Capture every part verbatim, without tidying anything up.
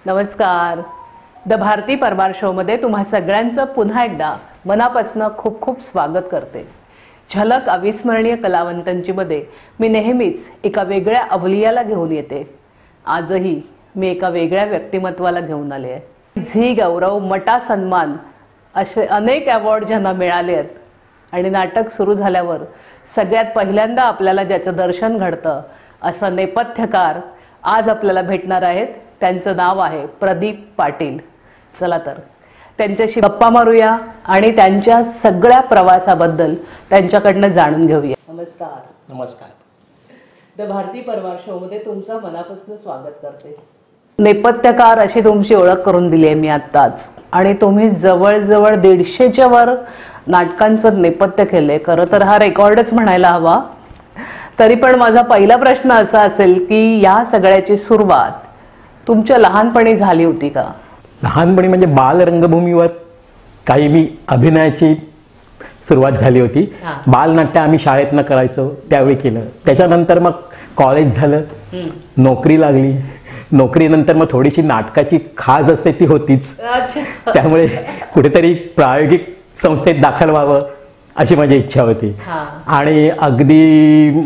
नमस्कार. द भारती परमार शोमध्ये तुम्हा सगळ्यांचं पुन्हा एकदा मनापासून खूप खूप स्वागत करते. झलक अविस्मरणीय कलावंतांची मध्ये मी नेहमीच एका वेगळ्या अवलियाला घेऊन येते. आजही मी एका वेगळ्या व्यक्तिमत्वाला घेऊन आले आहे. झी गौरव, मटा सन्मान असे अनेक अवॉर्ड ज्यांना मिळाले आहेत आणि नाटक सुरू झाल्यावर सगळ्यात पहिल्यांदा आपल्याला ज्याचं दर्शन घडतं असा नेपथ्यकार आज आपल्याला भेटणार आहेत. त्यांचं नाव आहे प्रदीप पाटील. चला तर त्यांच्याशी गप्पा मारूया आणि त्यांच्या सगळ्या प्रवासाबद्दल त्यांच्याकडनं जाणून घेऊया. नमस्कार. नमस्कार. द भारती परमार शोमध्ये तुमचं मनापासून स्वागत करते. नेपथ्यकार अशी तुमची ओळख करून दिली आहे मी आत्ताच, आणि तुम्ही जवळजवळ दीडशेच्या वर नाटकांचं नेपथ्य केलंय. खरं तर हा रेकॉर्डच म्हणायला हवा. तरी पण माझा पहिला प्रश्न असा असेल की या सगळ्याची सुरुवात तुमच्या लहानपणी झाली होती का? लहानपणी म्हणजे बाल रंगभूमीवर काही मी अभिनयाची सुरुवात झाली होती. बालनाट्य आम्ही शाळेतनं करायचो त्यावेळी केलं. त्याच्यानंतर मग कॉलेज झालं, नोकरी लागली. नोकरीनंतर मग थोडीशी नाटकाची खाज असते ती होतीच. त्यामुळे कुठेतरी प्रायोगिक संस्थेत दाखल व्हावं अशी माझी इच्छा होती. आणि अगदी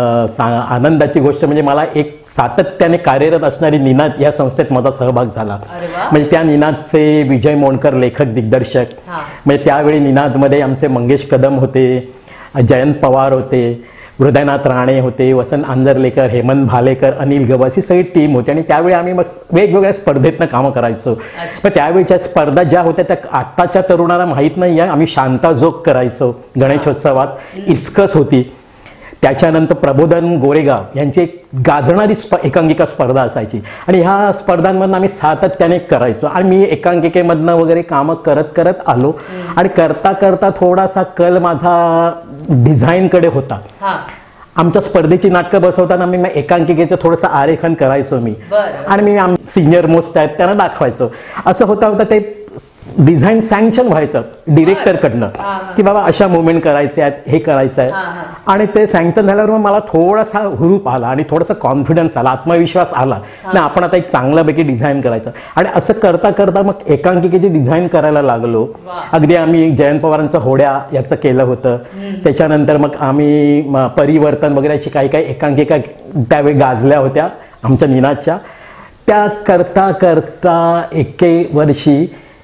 आनंदाची गोष्ट म्हणजे मला एक सातत्याने कार्यरत असणारी निनाद या संस्थेत माझा सहभाग झाला. म्हणजे त्या निनादचे विजय मोंडकर लेखक दिग्दर्शक, म्हणजे त्यावेळी निनादमध्ये आमचे मंगेश कदम होते, जयंत पवार होते, हृदयनाथ राणे होते, वसंत आंजरलेकर, हेमंत भालेकर, अनिल गवस ही सगळी टीम होती. आणि त्यावेळी आम्ही मग वेगवेगळ्या स्पर्धेतनं कामं करायचो. मग त्यावेळीच्या स्पर्धा ज्या होत्या त्या आत्ताच्या तरुणाला माहीत नाही आहे. आम्ही शांताजोग करायचो गणेशोत्सवात. इस्कस होती. त्याच्यानंतर प्रबोधन गोरेगाव यांची एक गाजणारी स्प एकांकिका स्पर्धा असायची. आणि ह्या स्पर्धांमधून आम्ही सातत्याने करायचो. आणि मी एकांकिकेमधनं वगैरे कामं करत करत आलो. आणि करता करता थोडासा कल माझा डिझाईनकडे होता. आमच्या स्पर्धेची नाटकं बसवताना मी एकांकिकेचं थोडंसं आरेखन करायचो मी. आणि मी आम सिनियर मोस्ट आहेत त्यांना दाखवायचो. असं होता होता ते डिझाईन सँक्शन व्हायचं डिरेक्टरकडनं की बाबा अशा मुवमेंट करायचे आहेत, हे करायचं आहे. आणि ते सँक्शन झाल्यावर मग मला थोडासा हुरूप आला आणि थोडासा कॉन्फिडन्स आला, आत्मविश्वास आला ना आपण आता एक चांगल्यापैकी डिझाईन करायचं. आणि असं करता करता मग एकांकिकेची डिझाईन करायला लागलो. अगदी आम्ही जयंत पवारांचं होड्या याचं केलं होतं. त्याच्यानंतर मग आम्ही परिवर्तन वगैरे अशी काही काही एकांकिका त्यावेळी गाजल्या होत्या आमच्या निनादच्या. त्या करता करता एके वर्षी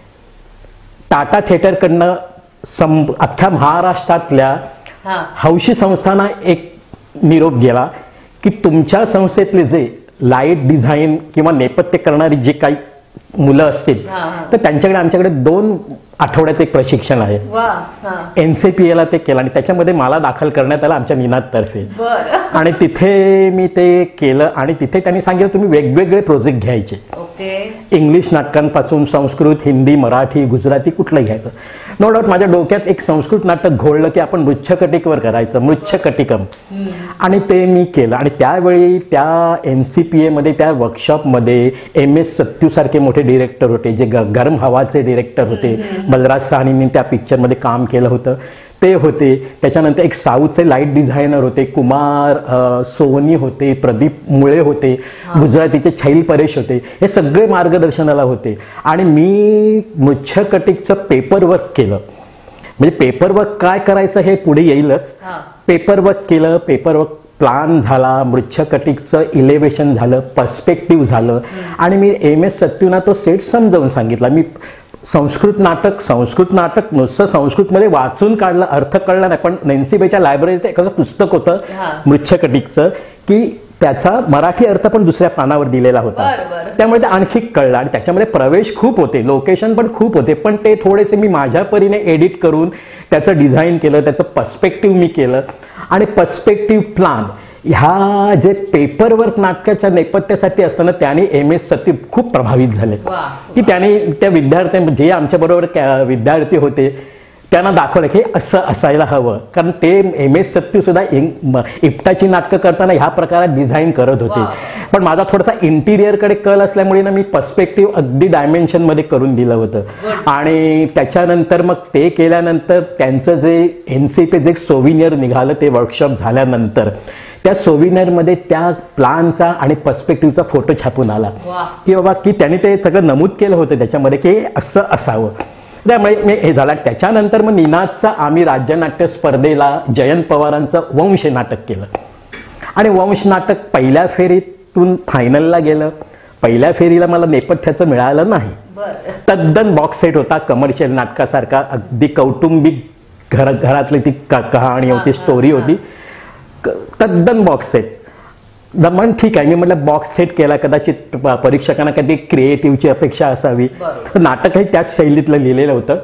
टाटा थिएटरकडनं सं अख्ख्या महाराष्ट्रातल्या हौशी संस्थांना एक निरोप गेला की तुमच्या संस्थेतले जे लाईट डिझाईन किंवा नेपथ्य करणारी जे काही मुलं असतील तर त्यांच्याकडे आमच्याकडे दोन आठवड्याचं एक प्रशिक्षण आहे. एन सी पी एला ते केलं आणि त्याच्यामध्ये मला दाखल करण्यात आलं आमच्या निनादतर्फे. आणि तिथे मी ते केलं आणि तिथे त्यांनी सांगितलं तुम्ही वेगवेगळे प्रोजेक्ट घ्यायचे. इंग्लिश नाटकांपासून संस्कृत, हिंदी, मराठी, गुजराती कुठलं घ्यायचं. नो डाऊट माझ्या डोक्यात एक संस्कृत नाटक घोळलं की आपण मृच्छकटिकवर करायचं, मृच्छकटिकम. आणि ते मी केलं. आणि त्यावेळी त्या एन सी पी एमध्ये त्या वर्कशॉपमध्ये एम एस सत्यूसारखे मोठे डिरेक्टर होते जे ग गरम हवाचे डिरेक्टर होते. बलराज साहनींनी त्या पिक्चरमध्ये काम केलं होतं ते होते. त्याच्यानंतर एक साऊथचे लाईट डिझायनर होते, कुमार सोनी होते, प्रदीप मुळे होते, गुजरातीचे छैल परेश होते. हे सगळे मार्गदर्शनाला होते. आणि मी मृच्छकटिकचं पेपरवर्क केलं. म्हणजे पेपरवर्क काय करायचं हे पुढे येईलच. पेपरवर्क केलं, पेपरवर्क प्लान झाला, मृच्छकटिकचं इलेव्हेशन झालं, पर्स्पेक्टिव्ह झालं. आणि मी एम एस सत्यूना तो सेट समजावून सांगितला. मी संस्कृत नाटक संस्कृत नाटक नुसतं संस्कृतमध्ये वाचून काढलं, अर्थ कळला नाही. पण नैन्सीबाईच्या लायब्ररीत एक असं पुस्तक होतं मृच्छकटिकचं की त्याचा मराठी अर्थ पण दुसऱ्या पानावर दिलेला होता. त्यामुळे ते आणखी कळलं. आणि त्याच्यामध्ये प्रवेश खूप होते, लोकेशन पण खूप होते. पण ते थोडेसे मी माझ्या परीने एडिट करून त्याचं डिझाईन केलं, त्याचं पर्स्पेक्टिव्ह मी केलं. आणि पर्स्पेक्टिव्ह प्लान ह्या जे पेपरवर्क नाटकाच्या नेपथ्यासाठी असताना त्याने एम एस सत्य खूप प्रभावित झाले की त्याने त्या विद्यार्थ्यां जे आमच्याबरोबर विद्यार्थी होते त्यांना दाखवलं की असं असायला हवं. कारण ते एम एस सत्य सुद्धा इप्टाची नाटकं करताना ह्या प्रकारात डिझाईन करत होते. पण माझा थोडासा इंटिरियरकडे कल असल्यामुळे ना मी पर्स्पेक्टिव्ह अगदी डायमेन्शनमध्ये करून दिलं होतं. आणि त्याच्यानंतर मग ते केल्यानंतर त्यांचं जे एन सी पी जे सोविनियर निघालं ते वर्कशॉप झाल्यानंतर त्या सोविनरमध्ये त्या प्लानचा आणि पर्स्पेक्टिव्हचा फोटो छापून आला की बाबा की त्याने ते सगळं नमूद केलं होतं त्याच्यामध्ये की हे असं असावं. त्यामुळे मी हे झालं. त्याच्यानंतर मग निनादचा आम्ही राज्यनाट्य स्पर्धेला जयंत पवारांचं वंश नाटक केलं आणि वंश नाटक पहिल्या फेरीतून फायनलला गेलं. पहिल्या फेरीला मला नेपथ्याचं मिळालं नाही. तद्दन बॉक्स सेट होता कमर्शियल नाटकासारखा, अगदी कौटुंबिक घर घरातली ती कहाणी होती, स्टोरी होती, तद्दन बॉक्स सेट. मन ठीक आहे, मी म्हटलं बॉक्स सेट केला, कदाचित परीक्षकांना कधी क्रिएटिव्हची अपेक्षा असावी. नाटकही त्याच शैलीतलं लिहिलेलं होतं.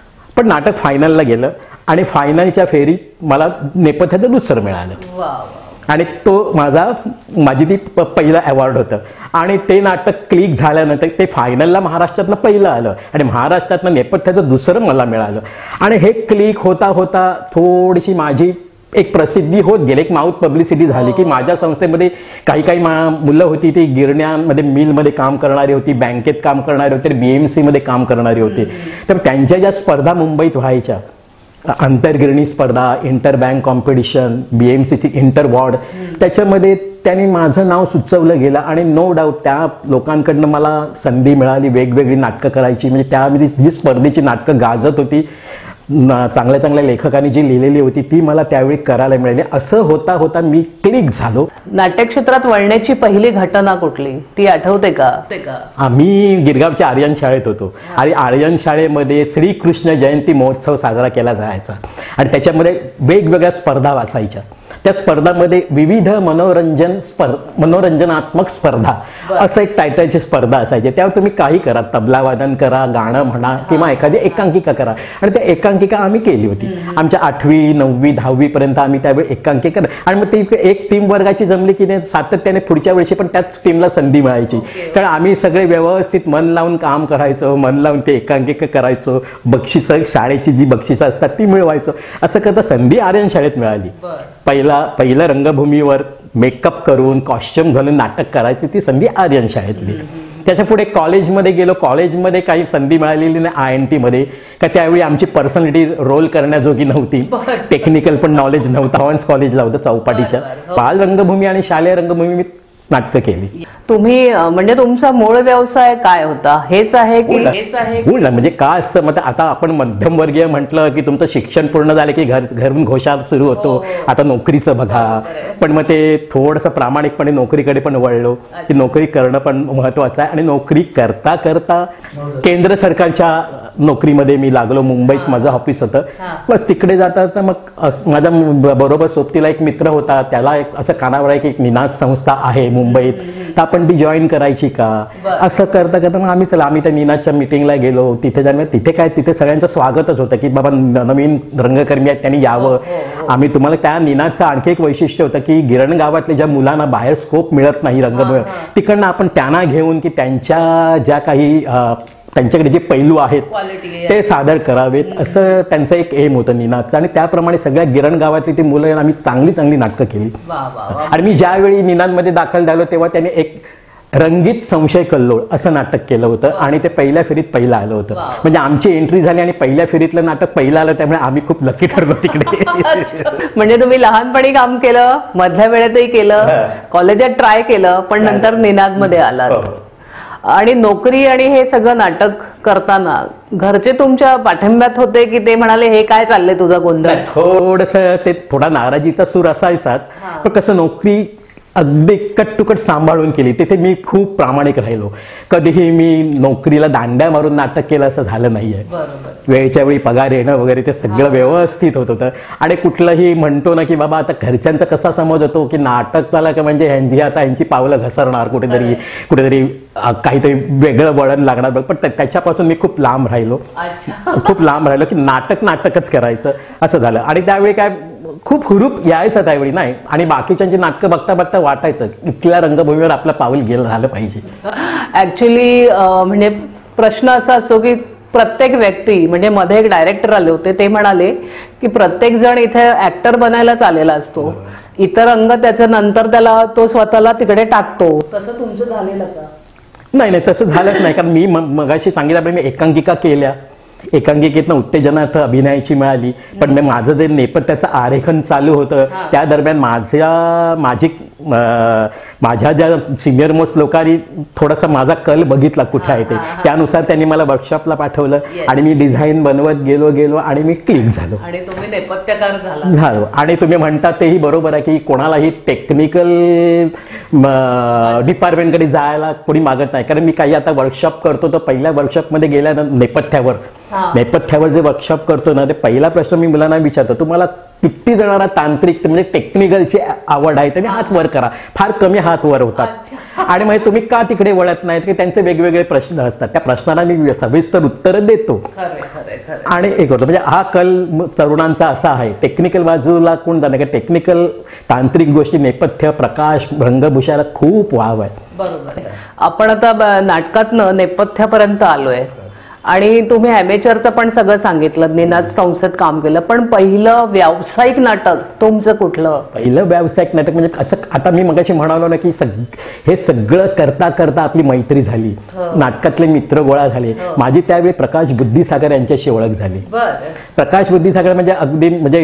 पण नाटक फायनलला गेलं आणि फायनलच्या फेरीत मला नेपथ्याचं दुसरं मिळालं आणि तो माझा माझी ती प पहिलं अवॉर्ड होतं. आणि ते नाटक क्लिक झाल्यानंतर ते फायनलला महाराष्ट्रातनं पहिलं आलं आणि महाराष्ट्रातनं नेपथ्याचं दुसरं मला मिळालं. आणि हे क्लिक होता होता थोडीशी माझी एक प्रसिद्धी होत गेली, एक माउथ पब्लिसिटी झाली की माझ्या संस्थेमध्ये काही काही मा मुलं होती ती गिरण्यांमध्ये मिलमध्ये काम करणारी होती, बँकेत काम करणारी होती, बी एम सीमध्ये काम करणारी होती. तर त्यांच्या ज्या स्पर्धा मुंबईत व्हायच्या, आंतरगिरणी स्पर्धा, inter bank competition, B M सीची इंटर वॉर्ड, त्याच्यामध्ये त्यांनी माझं नाव सुचवलं गेलं आणि नो डाऊट त्या लोकांकडनं मला संधी मिळाली वेगवेगळी नाटकं करायची. म्हणजे त्यामध्ये जी स्पर्धेची नाटकं गाजत होती, चांगल्या चांगल्या लेखकांनी जी लिहिलेली होती ती मला त्यावेळी करायला मिळाली. असं होता होता मी क्लिक झालो. नाट्य क्षेत्रात वळण्याची पहिली घटना कुठली ती आठवते का? आम्ही गिरगावच्या आर्यन शाळेत होतो आणि आर्यन शाळेमध्ये श्रीकृष्ण जयंती महोत्सव साजरा केला जायचा आणि त्याच्यामध्ये वेगवेगळ्या स्पर्धा असायच्या. त्या स्पर्धांमध्ये विविध मनोरंजन स्पर्धा मनोरंजनात्मक स्पर्धा असं एक टायटलची स्पर्धा असायची. त्यावर तुम्ही काही करा, तबला वादन करा, गाणं म्हणा किंवा एखादी एकांकिका करा. आणि त्या एकांकिका आम्ही केली होती. आमच्या आठवी नववी दहावी पर्यंत आम्ही त्यावेळी एकांकिका आणि मग ती एक टीम वर्गाची जमली की नाही सातत्याने पुढच्या वर्षी पण त्याच टीमला संधी मिळायची. कारण आम्ही सगळे व्यवस्थित मन लावून काम करायचो, मन लावून ते एकांकिका करायचो, बक्षिसं शाळेची जी बक्षिसं असतात ती मिळवायचो. असं करता संधी आर्यन शाळेत मिळाली. पहिला पहिलं रंगभूमीवर मेकअप करून कॉस्ट्युम घालून नाटक करायची ती संधी आर्यन शाळेतली. त्याच्या पुढे कॉलेजमध्ये गेलो. कॉलेजमध्ये काही संधी मिळालेली नाही आय एन टीमध्ये, का त्यावेळी आमची पर्सनॅलिटी रोल करण्याजोगी नव्हती, टेक्निकल पण नॉलेज नव्हतं. हॉर्न्स कॉलेजला होतं चौपाटीच्या. बाल रंगभूमी आणि शालेय रंगभूमी मी नाटकं केली. तुम्ही म्हणजे तुमचा मूळ व्यवसाय काय होता? हेच आहे की हेच आहे? म्हणजे काय असतं मग आता आपण मध्यमवर्गीय म्हटलं की तुमचं शिक्षण पूर्ण झालं की घर घरून घोषाल सुरू होतो, आता नोकरीचं बघा. पण मग ते थोडंसं प्रामाणिकपणे नोकरीकडे पण वळलो की नोकरी करणं पण महत्वाचं आहे. आणि नोकरी करता करता केंद्र सरकारच्या नोकरीमध्ये मी लागलो. मुंबईत माझं ऑफिस होतं. बस तिकडे जाता तर मग माझ्या बरोबर सोबतीला एक मित्र होता, त्याला एक असं कानावर आहे की एक निनाद संस्था आहे मुंबईत, तर आपण ती जॉईन करायची का? असं करता करता मग आम्ही चला आम्ही त्या निनादच्या मिटिंगला गेलो. तिथे जाऊन तिथे काय तिथे सगळ्यांचं स्वागतच होतं की बाबा नवीन रंगकर्मी आहेत त्यांनी यावं. आम्ही तुम्हाला त्या निनादचं आणखी एक वैशिष्ट्य होतं की गिरण गावातल्या ज्या मुलांना बाहेर स्कोप मिळत नाही रंगभूमी, तिकडनं आपण त्यांना घेऊन की त्यांच्या ज्या काही त्यांच्याकडे जे पैलू आहेत ते सादर करावेत असं त्यांचं एक एम होतं निनादचं. आणि त्याप्रमाणे सगळ्या गिरण गावातली ती मुलं आम्ही चांगली चांगली नाटकं केली. आणि मी ज्यावेळी निनादमध्ये दाखल झालो तेव्हा त्याने एक रंगीत संशय कल्लोळ असं नाटक केलं होतं आणि ते पहिल्या फेरीत पहिलं आलं होतं. म्हणजे आमची एंट्री झाली आणि पहिल्या फेरीतलं नाटक पहिलं आलं, त्यामुळे आम्ही खूप लकी ठरलो तिकडे. म्हणजे तुम्ही लहानपणी काम केलं, मधल्या वेळेतही केलं, कॉलेजात ट्राय केलं, पण नंतर निनादमध्ये आलात. आणि नोकरी आणि हे सगळं नाटक करताना घरचे तुमच्या पाठिंब्यात होते की ते म्हणाले हे काय चाललंय तुझा गोंधळ? थोडंसं ते थोडा नाराजीचा सूर असायचाच, पण कसं नोकरी अगदी कट सांभाळून केली. तिथे मी खूप प्रामाणिक राहिलो. कधीही मी नोकरीला दांड्या मारून नाटक केलं असं झालं नाहीये. वेळच्या वेळी पगार येणं वगैरे ते सगळं व्यवस्थित होत होतं. आणि कुठलंही म्हणतो ना की बाबा आता घरच्यांचा कसा समज होतो की नाटक झालं का म्हणजे ह्यांची आता ह्यांची पावलं घसरणार, कुठेतरी कुठेतरी काहीतरी वेगळं वळण लागणार. पण त्याच्यापासून मी खूप लांब राहिलो, खूप लांब राहिलो की नाटक नाटकच करायचं असं झालं. आणि त्यावेळी काय खूप हुरूप यायचं त्यावेळी नाही. आणि बाकीच्यांची नाटकं बघता बघता वाटायचं इथल्या रंगभूमीवर आपलं पाऊल गेलं झालं पाहिजे. ऍक्च्युली म्हणजे प्रश्न असा असतो की प्रत्येक व्यक्ती म्हणजे मध्ये एक डायरेक्टर आले होते, ते म्हणाले की प्रत्येक जण इथे ऍक्टर बनायलाच आलेला असतो, इतर अंग त्याच्या नंतर त्याला तो स्वतःला तिकडे टाकतो. तसं तुमचं झालेलं का? नाही नाही तसं झालंच नाही. कारण मी मगाशी सांगितल्याप्रमाणे मी एकांकिका केल्या, एकांकिकेतनं उत्तेजनार्थ अभिनयाची मिळाली. पण मी माझं जे नेपथ्याचं आरेखन चालू होतं त्या दरम्यान माझ्या माझी माझ्या ज्या सिनियर मोस्ट लोकांनी थोडासा माझा कल बघितला कुठे आहे ते, त्यानुसार त्यांनी मला वर्कशॉपला पाठवलं आणि मी डिझाईन बनवत गेलो गेलो आणि मी क्लिक झालो आणि तुम्ही नेपथ्यकार झाला झालो. आणि तुम्ही म्हणता तेही बरोबर आहे की कोणालाही टेक्निकल डिपार्टमेंटकडे जायला कोणी मागत नाही. कारण मी काही आता वर्कशॉप करतो तर पहिल्या वर्कशॉपमध्ये गेल्यानंतर नेपथ्यावर नेपथ्यावर जे वर्कशॉप करतो ना, ते पहिला प्रश्न मी मुलांना विचारतो, तुम्हाला किती जणांना तांत्रिक म्हणजे टेक्निकलची आवड आहे त्यांनी हात वर करा. फार कमी हात वर होतात. आणि म्हणजे तुम्ही का तिकडे वळत नाहीत की त्यांचे वेगवेगळे प्रश्न असतात. त्या प्रश्नांना मी सविस्तर उत्तर देतो आणि एक होतं. म्हणजे हा कल तरुणांचा असा आहे. टेक्निकल बाजूला कोण जाणार, टेक्निकल तांत्रिक गोष्टी नेपथ्य प्रकाश रंगभूषाला खूप वाव आहे. बरोबर. आपण आता नाटकातनं नेपथ्यापर्यंत आलोय आणि तुम्ही ॲमेचरचं पण सगळं सांगितलं, निनाद संस्थेत काम केलं, पण पहिलं व्यावसायिक नाटक तुमचं कुठलं? पहिलं व्यावसायिक नाटक म्हणजे असं आता मी मगाशी म्हणालो ना की सग हे सगळं करता करता आपली मैत्री झाली, नाटकातले मित्र गोळा झाले. माझी त्यावेळी प्रकाश बुद्धिसागर यांच्याशी ओळख झाली. प्रकाश बुद्धिसागर म्हणजे अगदी म्हणजे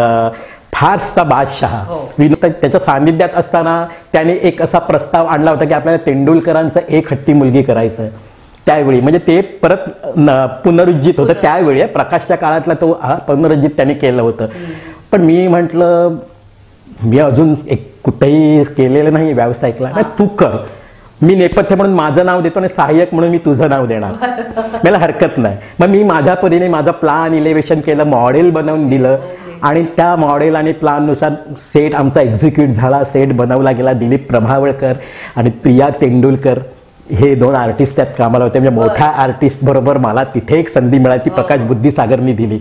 फारसा बादशहा विनोद त्याच्या सान्निध्यात असताना त्याने एक असा प्रस्ताव आणला होता की आपल्याला तेंडुलकरांचं एक हट्टी मुलगी करायचं. त्यावेळी म्हणजे ते परत पुनरुज्जीत होतं. त्यावेळी प्रकाशच्या काळातला तो पुनरुज्जीत त्याने केलं होतं. पण मी म्हटलं मी अजून एक कुठेही केलेलं नाही व्यावसायिकला, तू कर. मी नेपथ्य म्हणून माझं नाव देतो आणि सहाय्यक म्हणून मी तुझं नाव देणार, मला हरकत नाही. मग मी माझ्या परीने माझं प्लान इलेव्हेशन केलं, मॉडेल बनवून दिलं आणि त्या मॉडेल आणि प्लाननुसार सेट आमचा एक्झिक्यूट झाला. सेट बनवला गेला. दिलीप प्रभावळकर आणि प्रिया तेंडुलकर हे दोन आर्टिस्ट त्यात कामाला होते. म्हणजे मोठ्या आर्टिस्ट बरोबर मला तिथे एक संधी मिळाली, प्रकाश बुद्धिसागरनी दिली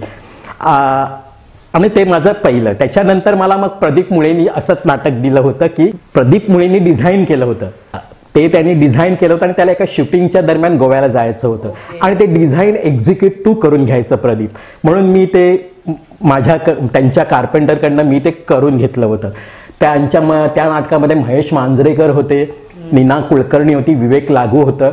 आणि ते माझं पहिलं. त्याच्यानंतर मला मग प्रदीप मुळेंनी असंच नाटक दिलं होतं की प्रदीप मुळेंनी डिझाईन केलं होतं. ते त्यांनी डिझाईन केलं होतं आणि त्याला एका शूटिंगच्या दरम्यान गोव्याला जायचं होतं आणि ते डिझाईन एक्झिक्यूट टू करून घ्यायचं प्रदीप, म्हणून मी ते माझ्या त्यांच्या कार्पेंटरकडनं मी ते करून घेतलं होतं. त्यांच्या म त्या नाटकामध्ये महेश मांजरेकर होते, नीना कुलकर्णी होती, विवेक लागू होतं.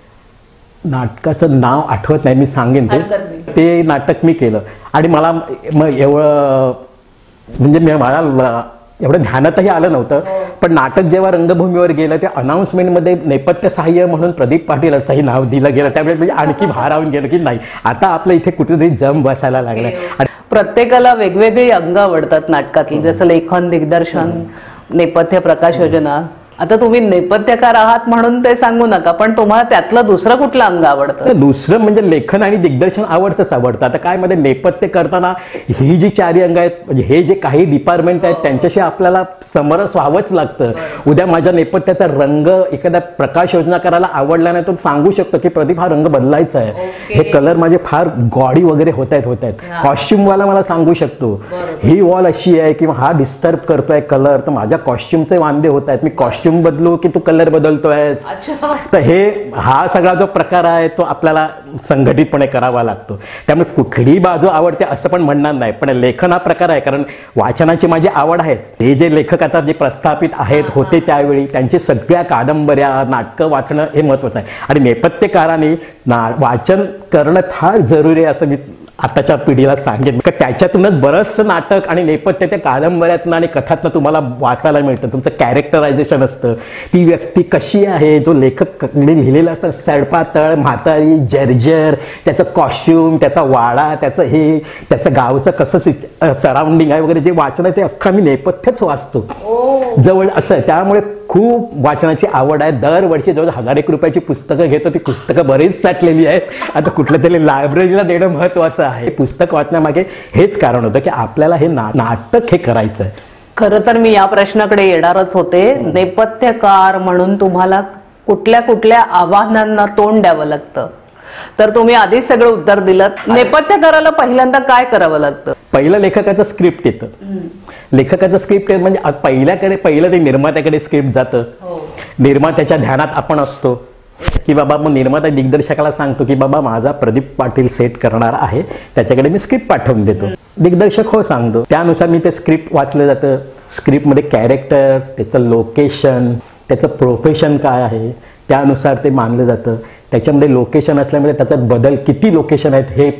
नाटकाचं नाव आठवत नाही, मी सांगेन ते ते नाटक मी केलं आणि मला मग एवढं म्हणजे मी मला एवढं ध्यानातही आलं नव्हतं. पण नाटक जेव्हा रंगभूमीवर गेलं त्या अनाऊन्समेंटमध्ये नेपथ्य सहाय्य म्हणून प्रदीप पाटील असंही नाव दिलं गेलं. त्यामुळे म्हणजे आणखी भारावून गेलं की नाही आता आपलं इथे कुठेतरी जम बसायला लागलं. आणि प्रत्येकाला वेगवेगळी अंग आवडतात नाटकातली, जसं लेखन, दिग्दर्शन, नेपथ्य, प्रकाश योजना. आता तुम्ही नेपथ्यकार आहात म्हणून ते सांगू नका, पण तुम्हाला त्यातलं दुसरं कुठलं अंग आवडतं? दुसरं म्हणजे लेखन आणि दिग्दर्शन आवडतंच आवडतं. आता काय मध्ये नेपथ्य करताना ही जी चारी अंग आहेत म्हणजे हे जे काही डिपार्टमेंट आहेत त्यांच्याशी आपल्याला समरस व्हावंच लागतं. उद्या माझ्या नेपथ्याचा रंग एखाद्या प्रकाश योजना करायला आवडला नाही तर सांगू शकतो की प्रदीप हा रंग बदलायचा आहे, हे कलर माझे फार गॉडी वगैरे होत आहेत होत आहेत कॉस्ट्युमवाला मला सांगू शकतो ही वॉल अशी आहे किंवा हा डिस्टर्ब करतोय कलर, तर माझ्या कॉस्ट्युमचे वांदे होत आहेत, मी कॉस्ट्युम बदलू की तू कलर बदलतोयस. तर हे हा सगळा जो प्रकार आहे तो आपल्याला संघटितपणे करावा लागतो. त्यामुळे कुठली बाजू आवडते असं पण म्हणणार नाही, पण लेखन हा प्रकार आहे. कारण वाचनाची माझी आवड आहे. हे जे लेखक आता जे प्रस्थापित आहेत होते त्यावेळी त्यांची सगळ्या कादंबऱ्या नाटकं वाचणं हे महत्त्वाचं आहे. आणि नेपथ्यकाराने ना वाचन करणं फार जरुरी आहे असं मी आताच्या पिढीला सांगेन. त्याच्यातूनच बरंचसं नाटक आणि नेपथ्य त्या कादंबऱ्यातनं आणि कथातनं तुम्हाला वाचायला मिळतं. तुमचं कॅरेक्टरायझेशन असतं, ती व्यक्ती कशी आहे, जो लेखक लिहिलेला असतं सडपातळ म्हातारी जर्जर, त्याचं कॉस्ट्युम, त्याचा वाडा, त्याचं हे त्याचं गावचं कसं सराउंडिंग आहे वगैरे जे वाचन आहे ते अख्खा मी नेपथ्यच वाचतो जवळ असं. त्यामुळे खूप वाचनाची आवड आहे. दरवर्षी जवळ हजार एक रुपयाची पुस्तकं घेतो. ती पुस्तकं बरीच साठलेली आहेत. आता कुठल्या तरी लायब्ररीला देणं महत्त्वाचं आहे. पुस्तक वाचण्यामागे हेच कारण होतं की आपल्याला हे ना नाटक हे करायचं आहे. खरं तर मी या प्रश्नाकडे येणारच होते. नेपथ्यकार म्हणून तुम्हाला कुठल्या कुठल्या आव्हानांना तोंड द्यावं लागतं, तर तुम्ही आधीच सगळं उत्तर दिलं. नेपथ्यकाराला पहिल्यांदा काय करावं लागतं? पहिलं लेखकाचं स्क्रिप्ट येतं. लेखकाचं स्क्रिप्ट म्हणजे पहिल्याकडे पहिलं ते निर्मात्याकडे स्क्रिप्ट जातं. निर्मात्याच्या ध्यानात आपण असतो की बाबा मग निर्माता दिग्दर्शकाला सांगतो की बाबा माझा प्रदीप पाटील सेट करणार आहे, त्याच्याकडे मी स्क्रिप्ट पाठवून देतो. दिग्दर्शक हो सांगतो, त्यानुसार मी ते स्क्रिप्ट वाचलं जातं. स्क्रिप्टमध्ये कॅरेक्टर, त्याचं लोकेशन, त्याचं प्रोफेशन काय आहे त्यानुसार ते मानलं जातं. त्याच्यामध्ये लोकेशन असल्यामुळे त्याच्यात बदल किती लोकेशन आहेत हे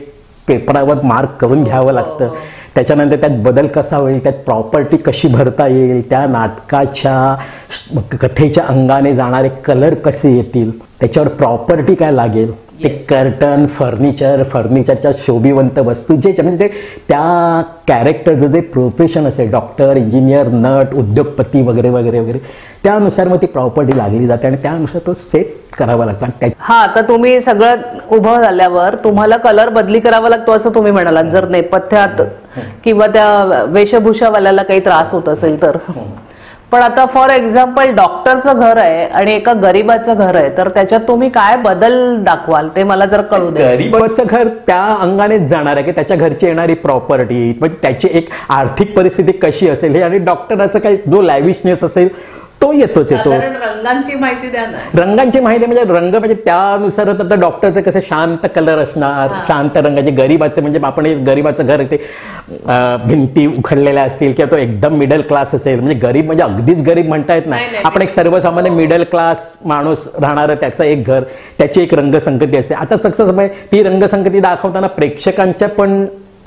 पेपरावर मार्क करून घ्यावं लागतं. त्याच्यानंतर त्यात बदल कसा होईल, त्यात प्रॉपर्टी कशी भरता येईल, त्या नाटकाच्या कथेच्या अंगाने जाणारे कलर कसे येतील, त्याच्यावर प्रॉपर्टी काय लागेल, ते कर्टन, फर्निचर, फर्निचरच्या शोभिवंत वस्तू जे म्हणजे त्या कॅरेक्टरचं जे प्रोफेशन असेल, डॉक्टर, इंजिनियर, नट, उद्योगपती वगैरे वगैरे वगैरे, त्यानुसार मग ती प्रॉपर्टी लागली जाते आणि त्यानुसार तो सेट करावा लागतो. हा, आता तुम्ही सगळं उभं झाल्यावर तुम्हाला कलर बदली करावा लागतो असं तुम्ही म्हणालात, जर नेपथ्यात किंवा त्या वेशभूषावाल्याला काही त्रास होत असेल तर. पण आता फॉर एक्झाम्पल डॉक्टरचं घर आहे आणि एका गरीबाचं घर आहे, तर त्याच्यात तुम्ही काय बदल दाखवाल ते मला जर कळू दे. गरीबाचं घर त्या अंगानेच जाणार आहे की त्याच्या घरची येणारी प्रॉपर्टी, म्हणजे त्याची एक आर्थिक परिस्थिती कशी असेल हे, आणि डॉक्टराचा काही जो लॅविशनेस असेल तो येतोच येतो. रंगांची माहिती द्या ना. रंगांची माहिती म्हणजे रंग म्हणजे त्यानुसार आता डॉक्टरचे कसे शांत कलर असणार, शांत रंगाचे. गरीबाचे म्हणजे आपण गरीबाचं घर ते भिंती उखडलेल्या असतील किंवा तो एकदम मिडल क्लास असेल, म्हणजे गरीब म्हणजे अगदीच गरीब म्हणता येत नाही, आपण एक सर्वसामान्य मिडल क्लास माणूस राहणारं त्याचं एक घर, त्याची एक रंगसंगती असते. आता कसं ती रंगसंगती दाखवताना प्रेक्षकांच्या पण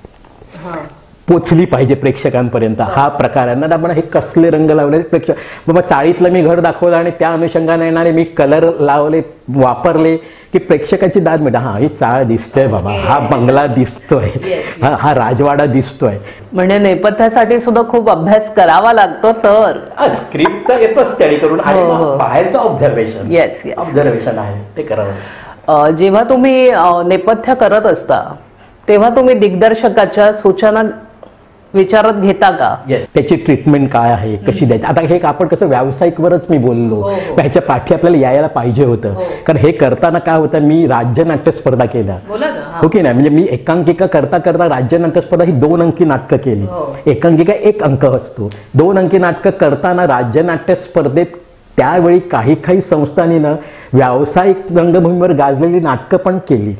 पोचली पाहिजे प्रेक्षकांपर्यंत, हा प्रकार आहे ना. आपण हे कसले रंग लावले प्रेक्षक, बाबा चाळीतलं मी घर दाखवलं आणि त्या अनुषंगाने येणारे मी कलर लावले, वापरले की प्रेक्षकाची दाद मिळते. हा, ही चाळ दिसतोय बाबा, हा बंगला दिसतोय, हा हा राजवाडा दिसतोय. म्हणजे नेपथ्यासाठी सुद्धा खूप अभ्यास करावा लागतो. तर स्क्रिप्टचा येतो स्टडी करून आणि बाहेरचं ऑब्झर्वेशन येस येस ऑब्झर्वेशन आहे ते करावं. जेव्हा तुम्ही नेपथ्य करत असता तेव्हा तुम्ही दिग्दर्शकाच्या सूचना विचारात घेता का? त्याची ट्रीटमेंट काय आहे, कशी द्यायची. आता हे आपण कसं व्यावसायिकवरच मी बोललो, ह्याच्या पाठी आपल्याला यायला पाहिजे होतं. कारण हे करताना काय होतं, मी राज्य नाट्य स्पर्धा केल्या, हो की नाही. म्हणजे मी एकांकिका करता करता राज्य नाट्य स्पर्धा ही दोन अंकी नाटकं केली. एकांकिका एक अंक असतो. दोन अंकी नाटकं करताना राज्य नाट्य स्पर्धेत त्यावेळी काही काही संस्थांनी व्यावसायिक रंगभूमीवर गाजलेली नाटकं पण केली.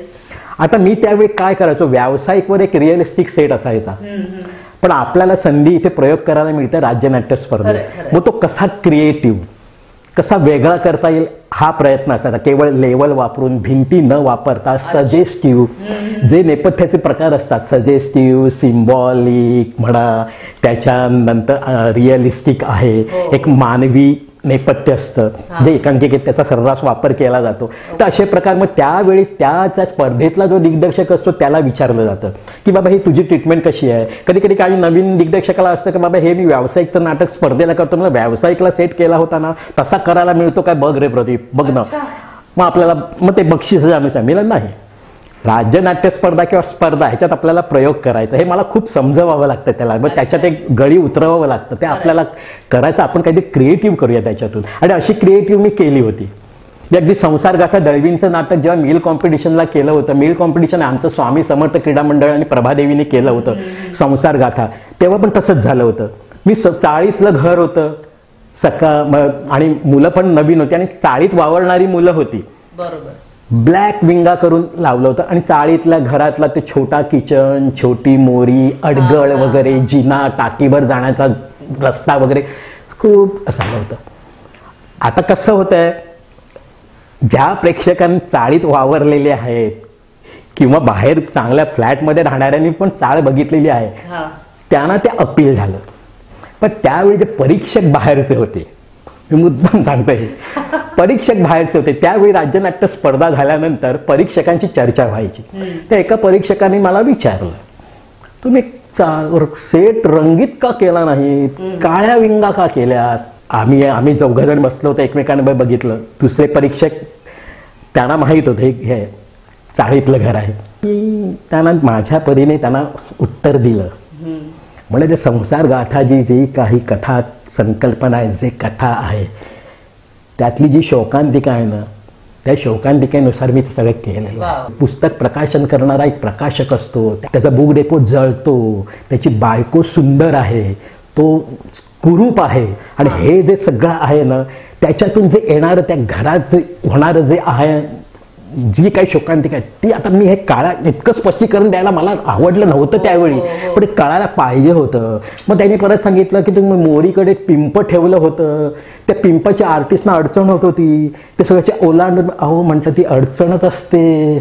आता मी त्यावेळी काय करायचो, व्यावसायिकवर एक रिअलिस्टिक सेट असायचा, पण आपल्याला संधी इथे प्रयोग करायला मिळते राज्य नाट्य स्पर्धेत. मग तो कसा क्रिएटिव्ह, कसा वेगळा करता येईल हा प्रयत्न असायचा. केवळ लेवल वापरून, भिंती न वापरता सजेस्टिव्ह जे नेपथ्याचे प्रकार असतात, सजेस्टिव्ह, सिम्बॉलिक म्हणा, त्याच्यानंतर रिअलिस्टिक आहे, एक मानवी नेपथ्य असतं जे एकांकिकेत त्याचा सर्रास वापर केला जातो. तर असे प्रकार मग त्यावेळी त्या स्पर्धेतला जो दिग्दर्शक असतो त्याला विचारलं जातं की बाबा ही तुझी ट्रीटमेंट कशी आहे. कधी कधी काही नवीन दिग्दर्शकाला असतं की बाबा हे मी व्यावसायिकचं नाटक स्पर्धेला करतो, मला व्यावसायिकला सेट केला होता ना तसा करायला मिळतो काय, बघ रे प्रदीप, बघ ना. मग आपल्याला मग ते बक्षीस अनुसार मिळत नाही. राज्य नाट्य स्पर्धा किंवा स्पर्धा ह्याच्यात आपल्याला प्रयोग करायचा, हे मला खूप समजवावं लागतं त्याला. मग त्याच्यात एक गळी उतरवावं लागतं, ते आपल्याला करायचं. आपण काहीतरी क्रिएटिव्ह करूया त्याच्यातून, आणि अशी क्रिएटिव्ह मी केली होती. अगदी संसारगाथा दळवींचं नाटक जेव्हा मिल कॉम्पिटिशनला केलं होतं, मिल कॉम्पिटिशन आमचं स्वामी समर्थ क्रीडा मंडळ आणि प्रभादेवीने केलं होतं संसारगाथा, तेव्हा पण तसंच झालं होतं. मी स चाळीतलं घर होतं सकाळ, आणि मुलं पण नवीन होती आणि चाळीत वावरणारी मुलं होती. बरोबर. ब्लॅक विंगा करून लावलं होतं आणि चाळीतल्या घरातला ते छोटा किचन, छोटी मोरी, अडगळ वगैरे, जिना, टाकीवर जाण्याचा रस्ता वगैरे खूप असं होतं. आता कसं होतंय, ज्या प्रेक्षकांनी चाळीत वावरलेले आहेत किंवा बाहेर चांगल्या फ्लॅटमध्ये राहणाऱ्यांनी पण चाळ बघितलेली आहे, त्यांना ते अपील झालं. पण त्यावेळी जे परीक्षक बाहेरचे होते, मुद्दाम सांगतोय, परीक्षक बाहेरचे होते. त्यावेळी राज्यनाट्य स्पर्धा झाल्यानंतर परीक्षकांची चर्चा व्हायची. त्या एका परीक्षकाने मला विचारलं, तुम्ही सेट रंगीत का केला नाही, काळ्या विंगा का केल्यात. आम्ही आम्ही चौघजण बसलो होतो, एकमेकांना बघितलं. दुसरे परीक्षक त्यांना माहीत होते हे चाळीतलं घर आहे. त्यांना माझ्या परीने त्यांना उत्तर दिलं. म्हणजे ते संसार गाथा जी जी काही कथा संकल्पना आहे, जे कथा आहे, त्यातली जी शोकांतिका आहे ना, त्या शोकांतिकेनुसार मी ते सगळं केलेलं आहे. पुस्तक प्रकाशन करणारा एक प्रकाशक असतो, त्याचा बुक डेपो जळतो, त्याची बायको सुंदर आहे, तो कुरूप आहे, आणि हे जे सगळं आहे ना, त्याच्यातून जे येणारं त्या घरात होणारं जे आहे, जी काही शोकांतिका आहे ती, आता मी हे काळा इतकं स्पष्टीकरण द्यायला मला आवडलं नव्हतं त्यावेळी, पण ते कळायला पाहिजे होतं. मग त्यांनी परत सांगितलं की तुम्ही मोरीकडे पिंप ठेवलं होतं, त्या पिंपाच्या आर्टिस्टना अडचण होत होती, ते सगळ्याच्या ओलांडून, अहो म्हटलं ती अडचणच असते,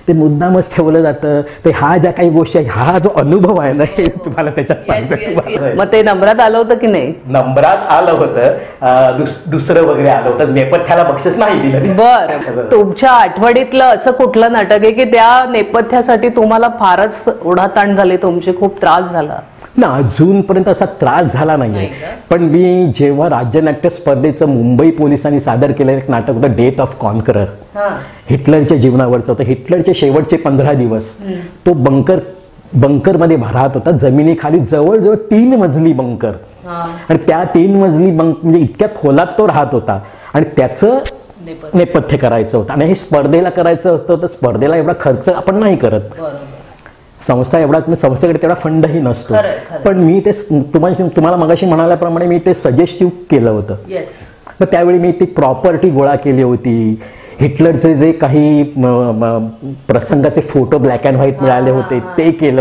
ते मुद्दामच ठेवलं जातं. ते हा ज्या काही गोष्टी आहे, हा जो अनुभव आहे ना, हे तुम्हाला त्याच्यात सांगतो. मग ते नंबरात आलं होतं की नाही? नंबरात आलं होतं, दुस- दुसरं वगैरे आलं होतं, नेपथ्याला बक्षीस नाही दिलं. बर, तुमच्या आठवणीतलं असं कुठलं नाटक आहे की त्या नेपथ्यासाठी तुम्हाला फारच ओढाताण झाली, तुमची खूप त्रास झाला? ना, अजूनपर्यंत असा त्रास झाला नाहीये. पण मी जेव्हा राज्यनाट्य स्पर्धेचं मुंबई पोलिसांनी सादर केलेलं एक नाटक होतं, डेथ ऑफ कॉन्करर, हिटलरच्या जीवनावरचं होतं. हिटलरचे शेवटचे पंधरा दिवस तो बंकर बंकरमध्ये राहत होता, जमिनीखाली जवळजवळ तीन मजली बंकर, आणि त्या तीन मजली बंक म्हणजे इतक्या खोलात तो राहत होता, आणि त्याचं नेपथ्य करायचं होतं. आणि हे स्पर्धेला करायचं होतं, तर स्पर्धेला एवढा खर्च आपण नाही करत, संस्था एवढा, संस्थेकडे तेवढा फंडही नसतो. पण मी ते तुम्हाला तुम्हाला मगाशी म्हणाल्याप्रमाणे मी ते सजेस्टिव्ह केलं होतं. मग त्यावेळी मी ती प्रॉपर्टी गोळा केली होती, हिटलरचे जे काही प्रसंगाचे फोटो ब्लॅक अँड व्हाईट मिळाले होते ते केलं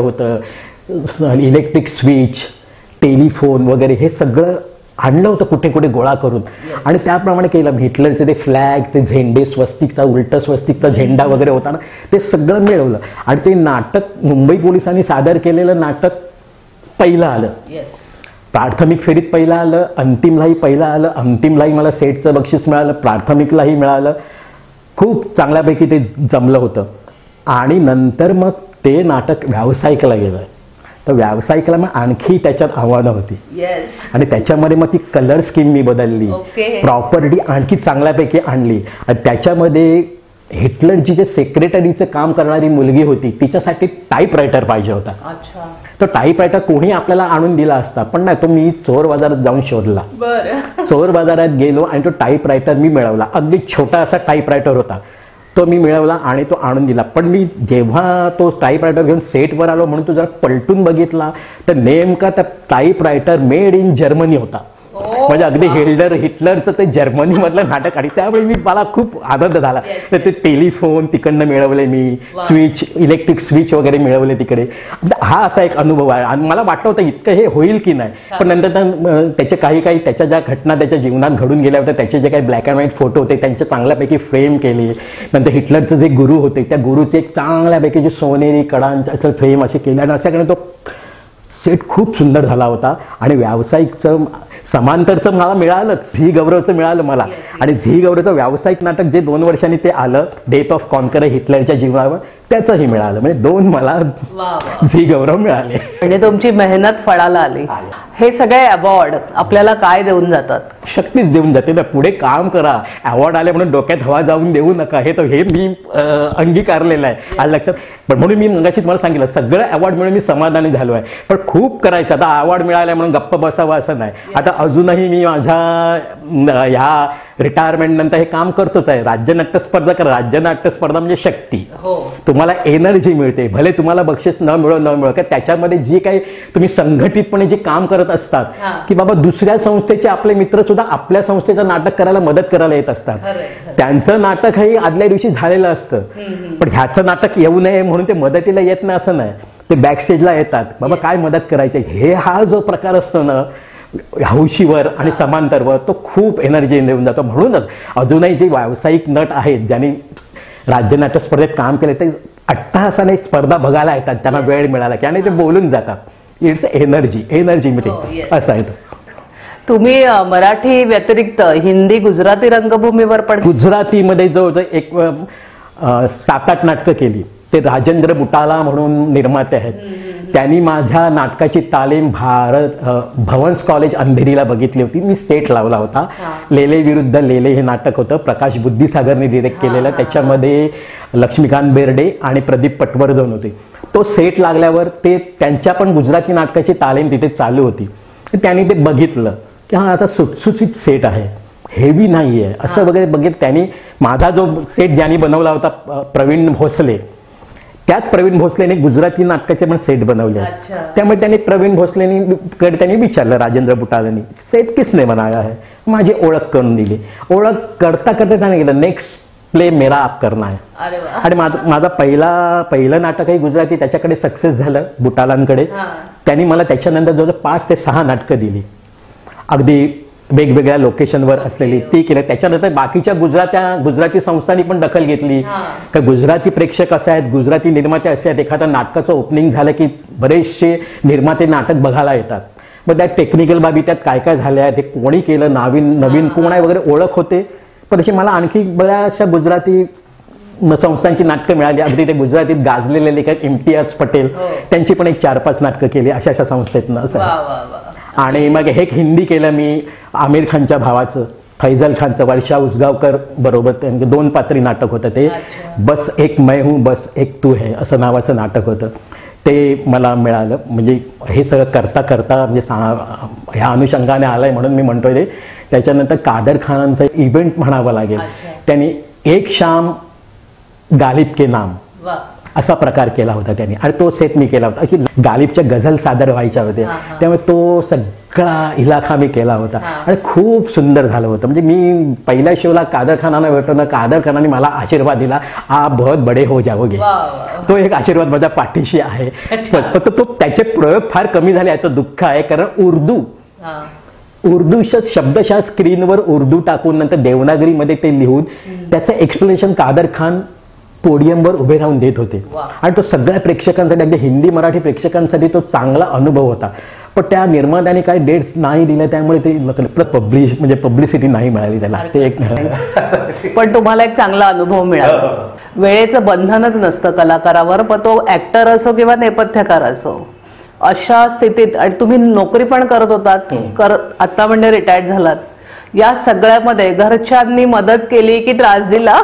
होतं, इलेक्ट्रिक स्विच, टेलिफोन वगैरे हे सगळं आणलं होतं कुठे कुठे गोळा करून, आणि त्याप्रमाणे केलं. हिटलरचे ते फ्लॅग, ते झेंडे, स्वस्तिकचा, उलट स्वस्तिकचा झेंडा वगैरे होता ना, ते सगळं मिळवलं. आणि ते नाटक मुंबई पोलिसांनी सादर केलेलं नाटक पहिलं आलं, प्राथमिक फेरीत पहिलं आलं, अंतिमलाही पहिलं आलं. अंतिमलाही मला सेटचं बक्षीस मिळालं, प्राथमिकलाही मिळालं. खूप चांगल्यापैकी ते जमलं होतं. आणि नंतर मग ते नाटक व्यावसायिकला गेलं, तर व्यावसायिकला मग आणखी त्याच्यात आव्हानं होती. आणि त्याच्यामध्ये मग ती कलर स्कीम मी बदलली, प्रॉपर्टी आणखी चांगल्यापैकी आणली. आणि त्याच्यामध्ये हिटलरची जे सेक्रेटरीचं काम करणारी मुलगी होती, तिच्यासाठी टाईप रायटर पाहिजे होता. तो टाईप रायटर कोणी आपल्याला आणून दिला असता, पण नाही, तो मी चोर बाजारात जाऊन शोधला. चोर बाजारात गेलो आणि तो टाईप रायटर मी मिळवला. अगदी छोटा असा टाईप रायटर होता, तो मी मिळवला आणि तो आणून दिला. पण मी जेव्हा तो टाईप रायटर घेऊन सेटवर आलो म्हणून तो जरा पलटून बघितला, तर नेमका त्या typewriter made in Germany होता. म्हणजे अगदी हिटलर हिटलरचं ते जर्मनीमधलं नाटक. आणि त्यावेळी मी मला खूप आनंद झाला. तर ते टेलिफोन तिकडनं मिळवले मी, स्विच, इलेक्ट्रिक स्विच वगैरे मिळवले तिकडे. हा असा एक अनुभव आहे. आणि मला वाटलं होतं इतकं हे होईल की नाही, पण नंतर त्याचे काही काही त्याच्या ज्या घटना त्याच्या जीवनात घडून गेल्या होत्या, त्याचे जे काही ब्लॅक अँड व्हाईट फोटो होते त्यांचे चांगल्यापैकी फ्रेम केले. नंतर हिटलरचे जे गुरु होते त्या गुरुचे एक चांगल्यापैकी जे सोनेरी कडांचं फ्रेम असे केले, आणि अशाकडे तो सेट खूप सुंदर झाला होता. आणि व्यावसायिकचं समांतरचं मला मिळालंच, झी गौरवचं मिळालं मला. आणि झी गौरवचं व्यावसायिक नाटक जे दोन वर्षांनी ते आलं, डेथ ऑफ कॉन्करर, हिटलरच्या जीवनावर, त्याचंही मिळालं. म्हणजे दोन मला झी गौरव मिळाले. म्हणजे तुमची मेहनत फळाला आली. हे सगळे अवॉर्ड आपल्याला काय देऊन जातात? शक्तीच देऊन जाते ना, पुढे काम करा. अवॉर्ड आले म्हणून डोक्यात हवा जाऊन देऊ नका, हे तर हे मी अंगीकारलेलं आहे, आलं लक्षात. पण म्हणून मी मगाशी तुम्हाला सांगितलं, सगळं अवॉर्ड मिळून मी समाधानी झालो आहे. पण खूप करायचं. आता अवॉर्ड मिळाला म्हणून गप्प बसावं असं नाही. आता अजूनही मी माझ्या ह्या रिटायरमेंट नंतर हे काम करतोच आहे. राज्यनाट्य स्पर्धा करा. राज्यनाट्य स्पर्धा म्हणजे शक्ती, तुम्हाला एनर्जी मिळते. भले तुम्हाला बक्षीस न मिळो न मिळो, का त्याच्यामध्ये जी काही तुम्ही संघटितपणे जे काम करत असतात, की बाबा दुसऱ्या संस्थेचे आपले मित्र सुद्धा आपल्या संस्थेचं नाटक करायला मदत करायला येत असतात. त्यांचं नाटक हे आदल्या दिवशी झालेलं असतं, पण ह्याचं नाटक येऊ नये म्हणून ते मदतीला येत नाही असं नाही. ते बॅकस्टेजला येतात, बाबा काय मदत करायची. हे हा जो प्रकार असतो ना हौशीवर आणि समांतरवर, तो खूप एनर्जी देऊन जातो. म्हणूनच अजूनही जे व्यावसायिक नट आहेत ज्यांनी राज्यनाट्य स्पर्धेत काम केले, ते अट्टहासाने स्पर्धा बघायला येतात, त्यांना वेळ मिळाला की, आणि ते बोलून जातात. इट्स एनर्जी एनर्जी मिळते असं आहे. तुम्ही मराठी व्यतिरिक्त हिंदी, गुजराती रंगभूमीवर पण? गुजरातीमध्ये जवळजवळ एक सात आठ नाटकं केली. ते राजेंद्र बुटाला म्हणून निर्माते आहेत, त्यांनी माझ्या नाटकाची तालीम भारत भवन्स कॉलेज अंधेरीला बघितली होती. मी सेट लावला होता. लेले विरुद्ध लेले हे नाटक होतं, प्रकाश बुद्धिसागरने डिरेक्ट केलेलं. त्याच्यामध्ये लक्ष्मीकांत बेर्डे आणि प्रदीप पटवर्धन होते. तो सेट लागल्यावर ते त्यांच्या पण गुजराती नाटकाची तालीम तिथे चालू होती. त्यांनी ते बघितलं की हा आता सुटसुटीत सेट आहे, हेवी नाही आहे असं वगैरे बघितलं. त्यांनी माझा जो सेट ज्यांनी बनवला होता प्रवीण भोसले, त्याच प्रवीण भोसलेने गुजराती नाटकाचे पण सेट बनवले. त्यामुळे त्यांनी प्रवीण भोसलेनी कडे त्यांनी विचारलं राजेंद्र बुटालांनी, सेट किसने बनाया है. माझी ओळख करून दिली. ओळख करता करता त्याने गेलं नेक्स्ट प्ले मेरा आप करना है. आणि माझा माझा पहिला पहिलं नाटकही गुजराती त्याच्याकडे सक्सेस झालं बुटालांकडे. त्यांनी मला त्याच्यानंतर जवळजवळ पाच ते सहा नाटकं दिली. अगदी वेगवेगळ्या लोकेशनवर असलेली ती केलं. त्याच्यानंतर बाकीच्या गुजरात्या गुजराती संस्थांनी पण दखल घेतली. तर गुजराती प्रेक्षक असे आहेत, गुजराती निर्माते असे आहेत, एखाद्या नाटकाचं ओपनिंग झालं की बरेचसे निर्माते नाटक बघायला येतात. मग त्यात टेक्निकल बाबी त्यात काय काय झाल्या, ते कोणी केलं, नवीन नवीन कोण आहे वगैरे ओळख होते. पण अशी मला आणखी बऱ्याचशा गुजराती संस्थांची नाटकं मिळाली. अगदी ते गुजरातीत गाजलेले लेखक इम्तियाज पटेल त्यांची पण एक चार पाच नाटकं केली अशा अशा संस्थेतनं असं. आणि मग हे एक हिंदी केलं मी आमिर खानच्या भावाचं फैजल खानचं, वर्षा उसगावकर बरोबर त्यांचं दोन पात्री नाटक होतं ते. बस एक मैं हूँ बस एक तू है असं नावाचं नाटक होतं. ते मला मिळालं. म्हणजे हे सगळं करता करता म्हणजे सा ह्या अनुषंगाने आलं आहे म्हणून मी म्हणतोय ते. त्याच्यानंतर कादर खानांचा इव्हेंट म्हणावं लागेल. त्यांनी एक शाम गालिब के नाम असा प्रकार केला होता त्यांनी, आणि तो सेट मी केला होता. अशी गालिबच्या गझल सादर व्हायच्या होत्या, त्यामुळे तो सगळा इलाखा मी केला होता आणि खूप सुंदर झालं होतं. म्हणजे मी पहिल्या शोला कादर खानांना भेटलो ना, कादर खानाने मला आशीर्वाद दिला, आ बहुत बडे हो जाओगे. तो एक आशीर्वाद माझ्या पाठीशी आहे. फक्त तो त्याचे प्रयोग फार कमी झाले याचं दुःख आहे, कारण उर्दू उर्दूच्या शब्दशः स्क्रीनवर उर्दू टाकून नंतर देवनागरीमध्ये ते लिहून त्याचं एक्सप्लेनेशन कादर खान पोडियमवर उभे राहून देत होते. आणि तो सगळ्या प्रेक्षकांसाठी, अगदी हिंदी मराठी प्रेक्षकांसाठी तो चांगला अनुभव होता. पण त्या निर्मात्याने काही डेट्स नाही दिल्या, त्यामुळे ते पब्लिश म्हणजे पब्लिसिटी नाही मिळाली त्याला. ते एक पण तुम्हाला एक चांगला अनुभव मिळाला. वेळेचं बंधनच नसतं कलाकारावर, पण तो ऍक्टर असो किंवा नेपथ्यकार असो, अशा स्थितीत, आणि तुम्ही नोकरी पण करत होतात, करत आता म्हणजे रिटायर्ड झालात, या सगळ्यामध्ये घरच्यांनी मदत केली की त्रास दिला?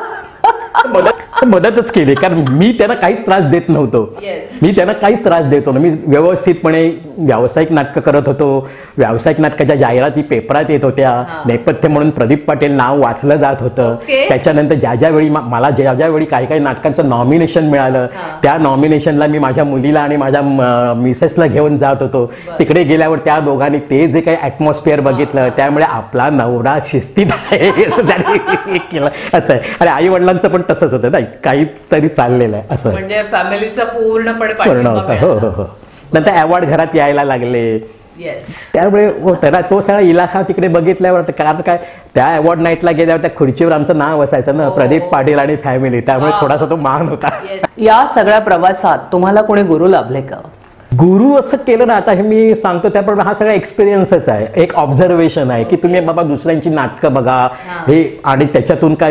मदत मदतच केली, कारण मी त्यांना काहीच त्रास देत नव्हतो. मी त्यांना काहीच त्रास देतो ना. मी व्यवस्थितपणे व्यावसायिक नाटकं करत होतो. व्यावसायिक नाटकाच्या जाहिराती पेपरात येत होत्या. नेपथ्य म्हणून प्रदीप पाटील नाव वाचलं जात होतं. त्याच्यानंतर ज्या ज्यावेळी मला ज्या ज्यावेळी काही काही नाटकांचं नॉमिनेशन मिळालं, त्या नॉमिनेशनला मी माझ्या मुलीला आणि माझ्या मिसेसला घेऊन जात होतो. तिकडे गेल्यावर त्या दोघांनी ते जे काही ॲटमॉस्फिअर बघितलं, त्यामुळे आपला नवरा शिस्तीत आहे असं त्यांनी केलं. असं आहे. आणि आई वडिलांचं पण तसंच होतं ना, काहीतरी चाललेलं आहे असं. म्हणजे फॅमिलीचा पूर्णपणे पूर्ण होतं. हो हो हो. नंतर अवॉर्ड घरात यायला लागले, त्यामुळे त्याला तो सगळा इलाखा तिकडे बघितल्यावर, कारण काय त्या अवॉर्ड नाईटला गेल्यावर त्या खुर्चीवर आमचं नाव असायचं ना, प्रदीप पाटील आणि फॅमिली, त्यामुळे थोडासा तो मान होता. या सगळ्या प्रवासात तुम्हाला कोणी गुरु लाभले का? गुरु असं केलं ना, आता हे मी सांगतो त्याप्रमाणे हा सगळा एक्सपिरियन्सच आहे, एक ऑब्झर्वेशन आहे की तुम्ही बाबा दुसऱ्यांची नाटकं बघा हे, आणि त्याच्यातून काय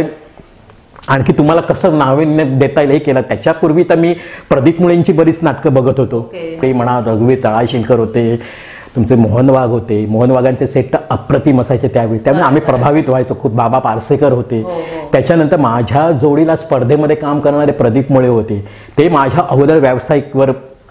आणखी तुम्हाला कसं नाविन्य देता येईल हे केलं. त्याच्यापूर्वी तर मी प्रदीप मुळेंची बरीच नाटकं बघत होतो. ते म्हणा रघुवीर तळाशिलकर होते, तुमचे मोहन वाघ होते. मोहन वाघांचे सेट तर अप्रतिम असायचे त्यावेळी, त्यामुळे आम्ही प्रभावित व्हायचो खूप. बाबा पारसेकर होते. त्याच्यानंतर माझ्या जोडीला स्पर्धेमध्ये काम करणारे प्रदीप मुळे होते. ते माझ्या अगोदर व्यावसायिकवर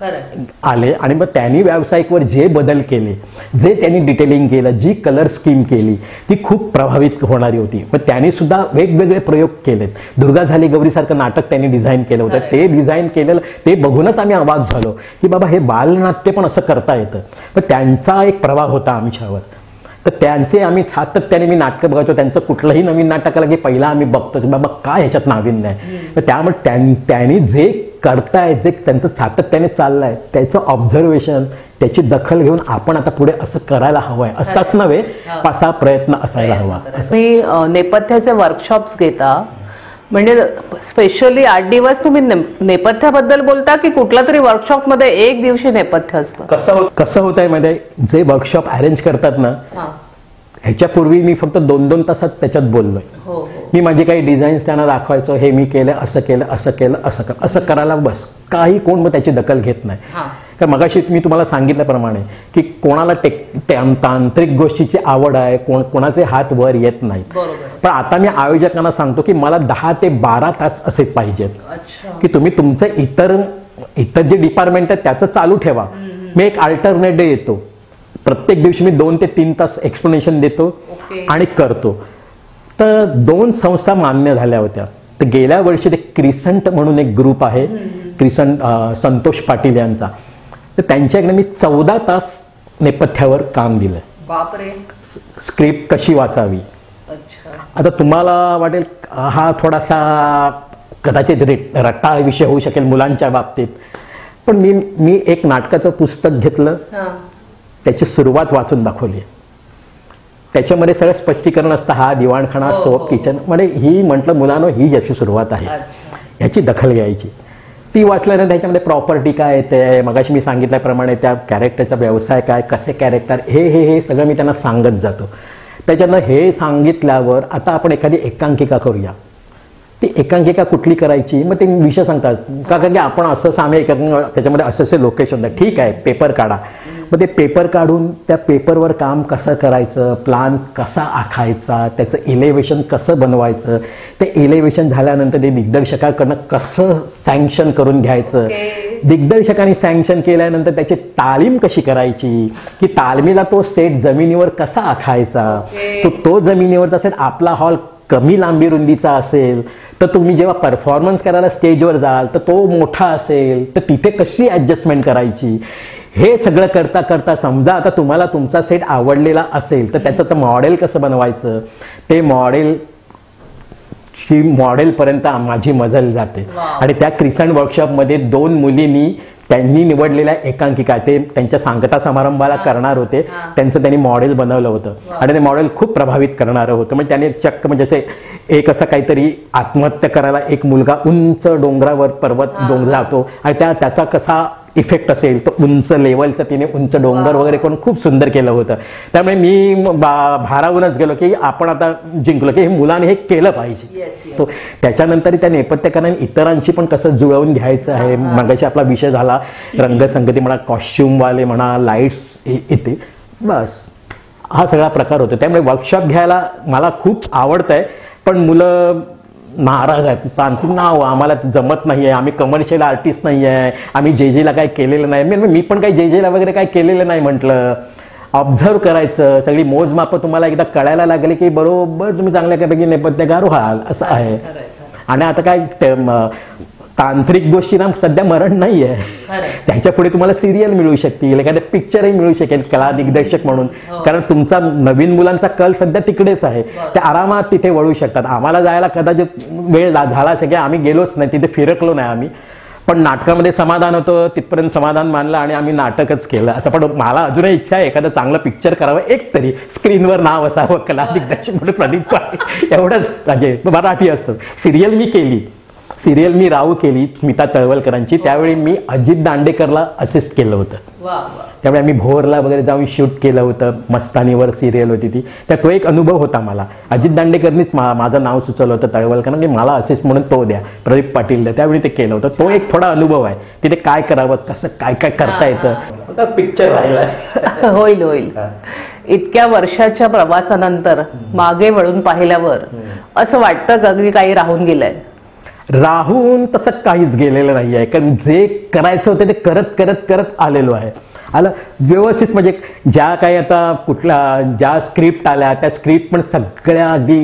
आले, आणि मग त्यांनी व्यावसायिकवर जे बदल केले, जे त्यांनी डिटेलिंग केलं, जी कलर स्कीम केली, ती खूप प्रभावित होणारी होती. मग त्यांनी सुद्धा वेगवेगळे प्रयोग केलेत. दुर्गा झाली गौरीसारखं नाटक त्यांनी डिझाईन केलं होतं. ते डिझाईन केलेलं ते बघूनच आम्ही आवाज झालो की बाबा हे बालनाट्य पण असं करता येतं. पण त्यांचा एक प्रभाव होता आमच्यावर. तर त्यांचे आम्ही सातत्याने मी नाटकं बघायचो. त्यांचं कुठलंही नवीन नाटक आलं की पहिला आम्ही बघतो की बाबा काय ह्याच्यात नाविन्य आहे. तर त्यामुळे त्यांनी जे करताय, जे त्यांचं सातत्याने चाललंय, त्याचं ऑब्झर्वेशन, त्याची दखल घेऊन आपण आता पुढे असं करायला हवंय, असाच नव्हे असा प्रयत्न असायला हवा. तुम्ही नेपथ्याचे वर्कशॉप्स घेता, म्हणजे स्पेशली आठ दिवस तुम्ही नेपथ्याबद्दल बोलता की कुठला तरी वर्कशॉप मध्ये एक दिवशी नेपथ्य असतं? कसं कसं होत आहे मध्ये जे वर्कशॉप अरेंज करतात ना, ह्याच्यापूर्वी मी फक्त दोन दोन तासात त्याच्यात बोललोय. मी माझे काही डिझाईन्स त्यांना दाखवायचो, हे मी केलं, असं केलं, असं केलं, असं कर असं करायला बस. काही कोण मग त्याची दखल घेत नाही. तर मगाशी मी तुम्हाला सांगितल्याप्रमाणे की कोणाला टेक तांत्रिक गोष्टीची आवड आहे, कोण कोणाचे हात वर येत नाहीत. पण आता मी आयोजकांना सांगतो की मला दहा ते बारा तास असे पाहिजेत की तुम्ही तुमचं इतर इतर जे डिपार्टमेंट आहे त्याचं चालू ठेवा. मी एक अल्टरनेट डे येतो, प्रत्येक दिवशी मी दोन ते तीन तास एक्सप्लेनेशन देतो आणि करतो. तर दोन संस्था मान्य झाल्या होत्या. तर गेल्या वर्षी ते क्रिसंट म्हणून एक ग्रुप आहे, क्रिसंट संतोष पाटील यांचा, तर त्यांच्याकडे मी चौदा तास नेपथ्यावर काम दिलं. बापरे. स्क्रिप्ट कशी वाचावी. आता तुम्हाला वाटेल हा थोडासा कदाचित रट्टाळ विषय होऊ शकेल मुलांच्या बाबतीत, पण मी मी एक नाटकाचं पुस्तक घेतलं, त्याची सुरुवात वाचून दाखवली. त्याच्यामध्ये सगळं स्पष्टीकरण असतं, हा दिवाणखाना, हो, सोप, हो. किचन. म्हणजे ही म्हटलं मुलांनो, ही याची सुरुवात आहे, अच्छा. याची दखल घ्यायची. ती वाचल्यानंतर त्याच्यामध्ये प्रॉपर्टी काय येते, मगाशी मी सांगितल्याप्रमाणे त्या कॅरेक्टरचा व्यवसाय काय, कसे कॅरेक्टर, हे हे हे सगळं मी त्यांना सांगत जातो. त्याच्यानं हे सांगितल्यावर आता आपण एखादी एकांकिका करूया. ती एकांकिका कुठली करायची, मग ते विषय सांगतात का की आपण असं सामे एकांकिका त्याच्यामध्ये असं असे लोकेशन, ठीक आहे पेपर काढा. मग ते पेपर काढून त्या पेपरवर काम कसं करायचं, प्लान कसा आखायचा, त्याचं इलेव्हेशन कसं बनवायचं, ते इलेव्हेशन झाल्यानंतर ते दिग्दर्शकाकडनं कसं सँक्शन करून घ्यायचं, दिग्दर्शकांनी सँक्शन केल्यानंतर त्याची तालीम कशी करायची, की तालमीला तो सेट जमिनीवर कसा आखायचा, तो तो जमिनीवरचा सेट आपला हॉल कमी लांबी रुंदीचा असेल तर तुम्ही जेव्हा परफॉर्मन्स करायला स्टेजवर जाल तर तो मोठा असेल तर तिथे कशी ॲडजस्टमेंट करायची. हे सगळं करता करता समजा आता तुम्हाला तुमचा सेट आवडलेला असेल तर त्याचं तर मॉडेल कसं बनवायचं, ते मॉडेल ची मॉडेलपर्यंत माझी मजल जाते. आणि त्या क्रिसंट वर्कशॉपमध्ये दोन मुलींनी त्यांनी निवडलेल्या एकांकिका ते त्यांच्या सांगता समारंभाला करणार होते, त्यांचं त्यांनी मॉडेल बनवलं होतं आणि ते मॉडेल खूप प्रभावित करणारं होतं. म्हणजे त्याने चक्क म्हणजे असे एक असं काहीतरी आत्महत्या करायला एक मुलगा उंच डोंगरावर पर्वत डोंगर जातो आणि त्या त्याचा कसा इफेक्ट असेल तो उंच लेवलचं तिने उंच डोंगर वगैरे करून खूप सुंदर केलं होतं. त्यामुळे मी भारावूनच गेलो की आपण आता जिंकलो की हे मुलाने हे केलं पाहिजे. तो त्याच्यानंतर त्या नेपथ्यकारांनी इतरांशी पण कसं जुळवून घ्यायचं आहे. मगाशी आपला विषय झाला रंगसंगती म्हणा, कॉस्ट्युमवाले म्हणा, लाईट्स येते, बस हा सगळा प्रकार होतो. त्यामुळे वर्कशॉप घ्यायला मला खूप आवडतं आहे. पण मुलं नाराज आहेत, तांत्रिक नाव आम्हाला जमत नाही आहे, आम्ही कमर्शियल आर्टिस्ट नाही आहे, आम्ही जे जेला काय केलेलं नाही. मी मी पण काही जे जेला वगैरे काय केलेलं नाही. म्हटलं ऑब्झर्व करायचं, सगळी मोजमापं तुम्हाला एकदा कळायला लागले की बरोबर तुम्ही चांगल्यापैकी नेपथ्यकार व्हाल असं आहे. आणि आता काय तांत्रिक गोष्टींना सध्या मरण नाही आहे, त्याच्या पुढे तुम्हाला सिरियल मिळू शकतील, एखाद्या पिक्चरही मिळू शकेल कला दिग्दर्शक म्हणून, कारण तुमचा नवीन मुलांचा कल सध्या तिकडेच आहे. ते आरामात तिथे वळू शकतात. आम्हाला जायला कदाचित वेळ झाला असेल की आम्ही गेलोच नाही, तिथे फिरकलो नाही आम्ही, पण नाटकामध्ये समाधान होतं, तिथपर्यंत समाधान मानलं आणि आम्ही नाटकच केलं असं. पण मला अजूनही इच्छा आहे एखादं चांगलं पिक्चर करावं, एक तरी स्क्रीनवर नाव असावं कला दिग्दर्शक म्हणून प्रदीप पाटील एवढंच म्हणजे मराठी असं. सिरियल मी केली, सिरियल मी राहू केली स्मिता तळवलकरांची, त्यावेळी मी अजित दांडेकरला असिस्ट केलं होतं. त्यामुळे आम्ही भोरला वगैरे जाऊन शूट केलं होतं. मस्तानीवर सिरियल होती ती, त्या तो एक अनुभव होता मला. अजित दांडेकरनीच मा माझं नाव सुचवलं होतं तळवलकर की मला असिस्ट म्हणून तो द्या, प्रदीप पाटील द्या, त्यावेळी ते केलं होतं. तो एक थोडा अनुभव आहे, तिथे काय करावं, कसं काय काय करता येतं. पिक्चर राहिला होईल होईल. इतक्या वर्षाच्या प्रवासानंतर मागे वळून पाहिल्यावर असं वाटतं का की काही राहून गेलंय? राहून तसं काहीच गेलेलं नाही आहे, कारण जे करायचं होतं ते करत करत करत आलेलो आहे. आलं व्यवस्थित. म्हणजे ज्या काही आता कुठल्या ज्या स्क्रिप्ट आल्या त्या स्क्रिप्ट पण सगळ्या अगदी